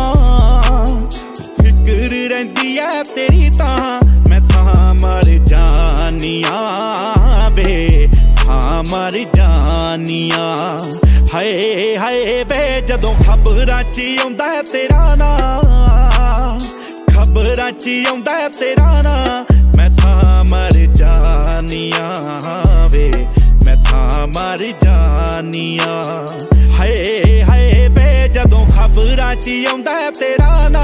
ਫਿਕਰ ਰਹਿੰਦੀ ਐ ਤੇਰੀ ਤਾਂ ਮੈਂ ਤਾਂ ਮਰ ਜਾਨੀਆਂ ਵੇ ਤਾਂ ਮਰ ਜਾਨੀਆਂ ਹਾਏ ਹਾਏ ਵੇ ਜਦੋਂ ਖਬਰਾਂ 'ਚ ਆਉਂਦਾ ਹੈ ਤੇਰਾ ਨਾਂ ਖਬਰਾਂ 'ਚ ਆਉਂਦਾ ਹੈ ਤੇਰਾ ਨਾਂ ਮੈਂ ਤਾਂ ਮਰ ਜਾਨੀਆਂ ਵੇ ਮੈਂ ਤਾਂ ਮਰ ਜਾਨੀਆਂ ਹਾਏ ਹਾਏ ਵੇ ਜਦੋਂ ਖਬਰਾਂ 'ਚ ਆਉਂਦਾ ਹੈ ਤੇਰਾ ਨਾਂ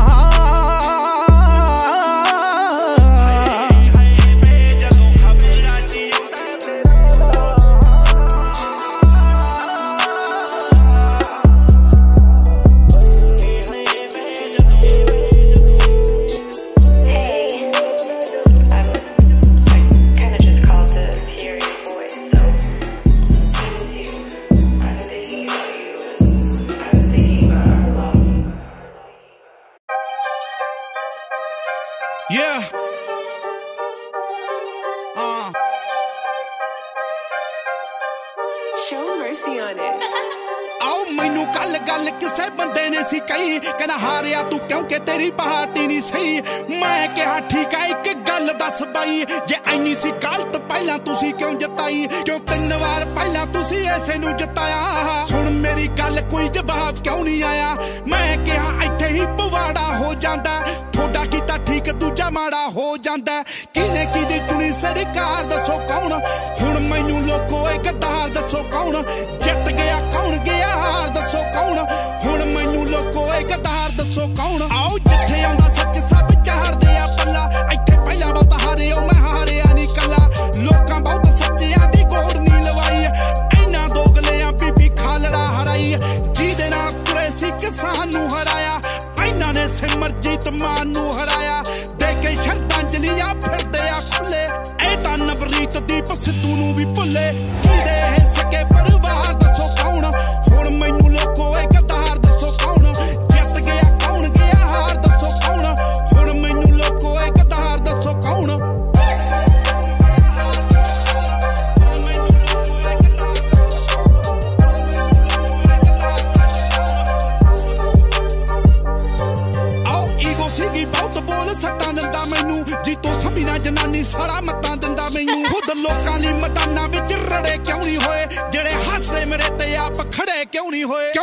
Show mercy on it. ਆਓ ਮੈਨੂੰ ਗੱਲ ਕਿਸੇ ਬੰਦੇ ਨੇ ਸੀ ਕਹੀ ਕਹਿੰਦਾ ਹਾਰਿਆ ਤੂੰ ਕਿਉਂਕਿ ਤੇਰੀ ਪਾਰਟੀ ਨਹੀਂ ਸਹੀ ਮੈਂ ਕਿਹਾ ਠੀਕ ਆ ਇੱਕ ਗੱਲ ਦੱਸ ਬਾਈ ਜੇ ਐਨੀ ਸੀ ਗਲਤ ਪਹਿਲਾਂ ਤੁਸੀਂ ਕਿਉਂ ਜਿਤਾਈ ਕਿਉਂ 3 ਵਾਰ ਪਹਿਲਾਂ ਤੁਸੀਂ ਐਸੇ ਨੂੰ ਜਿਤਾਇਆ ਸੁਣ ਮੇਰੀ ਗੱਲ ਕੋਈ ਜਵਾਬ ਕਿਉਂ ਨਹੀਂ ਆਇਆ ਮੈਂ ਕਿਹਾ ਇੱਥੇ ਹੀ ਪਵਾੜਾ ਹੋ ਜਾਂਦਾ ਤੁਹਾਡਾ ਕੀਤਾ ਠੀਕ ਦੂਜਾ ਮਾੜਾ ਹੋ ਜਾਂਦਾ ਕਿਨੇ ਕਿਹਦੀ ਚੁਣੀ ਸਰਕਾਰ ਦੱਸੋ ਕੌਣ ਹੁਣ ਮੈਨੂੰ ਲੋਕੋ ਇਹ ਗੱਦਾਰ ਦੱਸੋ ਕੌਣ ਜਿੱਤ ਗਿਆ ਕੌਣ ਗਿਆ ਹਾਰ ਦੱਸੋ ਕੌਣ ਹੁਣ ਮੈਨੂੰ ਲੋਕੋ ਇਹ ਗੱਦਾਰ ਦੱਸੋ ਕੌਣ ਆਓ ਜਿੱਥੇ ਆਉਂਦਾ ਸੱਚ ਸਭ ਚਾਰਦੇ ਆ ਪੱਲਾ ਇੱਥੇ ਪਹਿਲਾਂ ਬਹੁਤ ਹਾਰੇ ਉਹ ਮੈਂ ਹਾਰਿਆ ਨਹੀਂ ਕੱਲਾ ਲੋਕਾਂ ਬਹੁਤ ਸੱਚਿਆਂ ਦੀ ਗੋੜ ਨਹੀਂ ਲਵਾਈ ਇੰਨਾ ਦੋਗਲਿਆਂ ਬੀਬੀ ਖਾਲੜਾ ਹਰਾਈ ਜਿਹਦੇ ਨਾਲ ਤੁਰੇ ਸੀ ਕਿਸਾਨ ਨੂੰ ਹਰਾਇਆ ਇਹਨਾਂ ਨੇ ਸਿਮਰਜੀਤ ਮਾਨ ਨੂੰ ਹਰਾਇਆ ਦੇ ਕੇ ਸ਼ਰਧਾਂਜਲੀਆਂ ਫਿਰਦੇ ਆ ਖੁੱਲੇ ਇਹ ਤਾਂ ਨਵਰੀਤ ਦੀਪ ਸਿੱਧੂ ਨੂੰ ਵੀ ਭੁੱਲੇ ਜਿਹਦੇ ਸਕੇ ਪਰਿਵਾਰ ਦੱਸੋ ਕੌਣ ਹੁਣ ਮੈਨੂੰ ਲੋਕੋ ਇਹ ਗੱਦਾਰ ਦੱਸੋ ਕੌਣ ਜਿੱਤ ਗਿਆ ਕੌਣ ਗਿਆ ਹਾਰ ਦੱਸੋ ਕੌਣ ਹੁਣ ਮੈਨੂੰ ਲੋਕੋ ਇਹ ਗੱਦਾਰ ਦੱਸੋ ਕੌਣ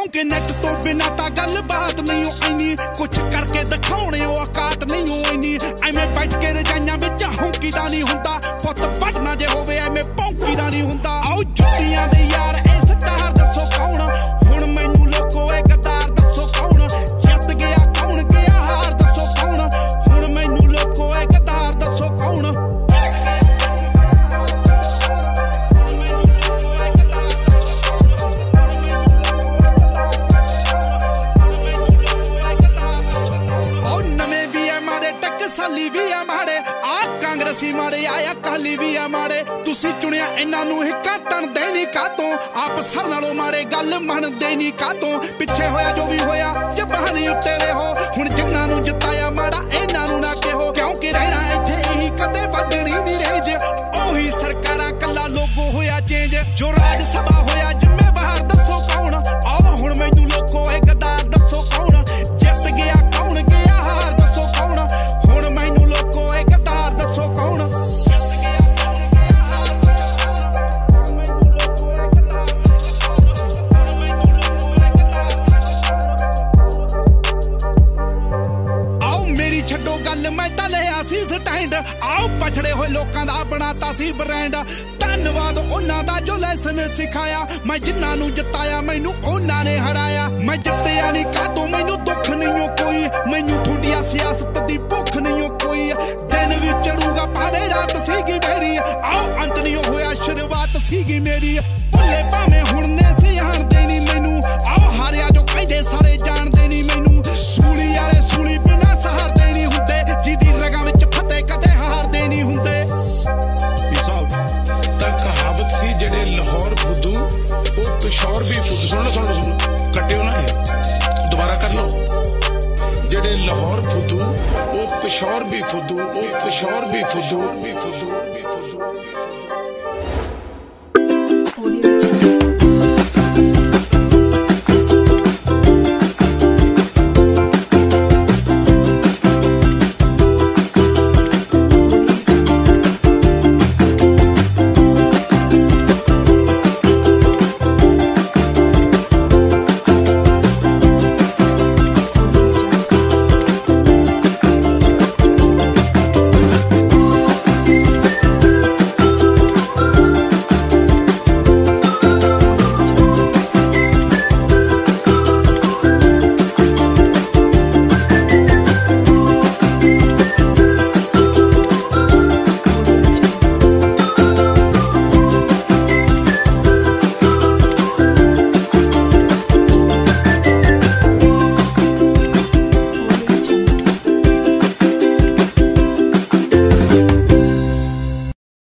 क्योंकि नेट तो बिना ता गल बात नहीं हो इनी कुछ करके दिखाने औकात नहीं हो इनी एवें बैठ के रजाइयां विच हौंकी दा नहीं हुंदा पुत पटना जे होवे एवें भौंकी दा नहीं हुंदा आओ जुत्तियां दे यार ए स्टार दसो कौन हुण मैनू लोको ए गद्दार दसो कौन जित गया कौन गया हार दसो कौन हुण मैनू लोको ए गद्दार दसो कौन साली भी आ माड़े आ कांग्रेसी माड़े आया काली भी आ माड़े तुसी चुनिया इन्हां नूं हिक्का तणदे नहीं कातों आप सब नालों माड़े गल मनदे नहीं कातों पिछे होया जो भी होया जबानी उत्ते रहो हुण जिन्हां नूं जिताया माड़ा इन्हां नूं ना कहो क्योंकि रहना इत्थे यही कदे बदनी दी रेंज ओही सरकारां कल्ला लोगो होया चेंज जो राज सभा होया जिम्मेवार दसो कौन आओ हुण मैनू लोको ए गद्दार दसो कौन जित गया कौन गया हार दसो कौन हुण मैनू लोको ए गद्दार दसो कौन आओ मेरी छड्डो गल मैं तां लिया सी स्टैंड आओ पछड़े होए लोकां दा बनाता सी ब्रांड धन्नवाद उन्हां दा जो लैसन सिखाया मैं जिन्हां नूं जिताया मैनू उन्हां ने हराया मैं जित्तिया नहीं कातों मैनू दुख नहीं हो कोई मैनू थोड़िया सियासत दी भुख नहीं हो कोई दिन भी चढ़ूगा भावें रात सीगी मेरी आओ अंत नहीं होया शुरुआत सीगी मेरी भुल्ले भावें हुण ने सियाण देनी मैनू आओ हारिया जो कहदे सारे जान देनी मैनू सूली वाले सूली बिना सहार देनी हुंदे जिदी रगां विच फते कदे हार देनी हुंदे पीस आउट ਤਾਂ ਕਹਾਵਤ ਸੀ ਜਿਹੜੇ ਲਾਹੌਰ ਫੁੱਦੂ ਉਹ ਪਿਸ਼ੌਰ ਵੀ ਫੁੱਦੂ ਸੁਣ ਲਓ ਕੱਟਿਓ ਨਾ ਇਹ ਦੁਬਾਰਾ ਕਰ ਲਓ ਜਿਹੜੇ ਲਾਹੌਰ ਫੁੱਦੂ ਉਹ ਪਿਸ਼ੌਰ ਵੀ ਫੁੱਦੂ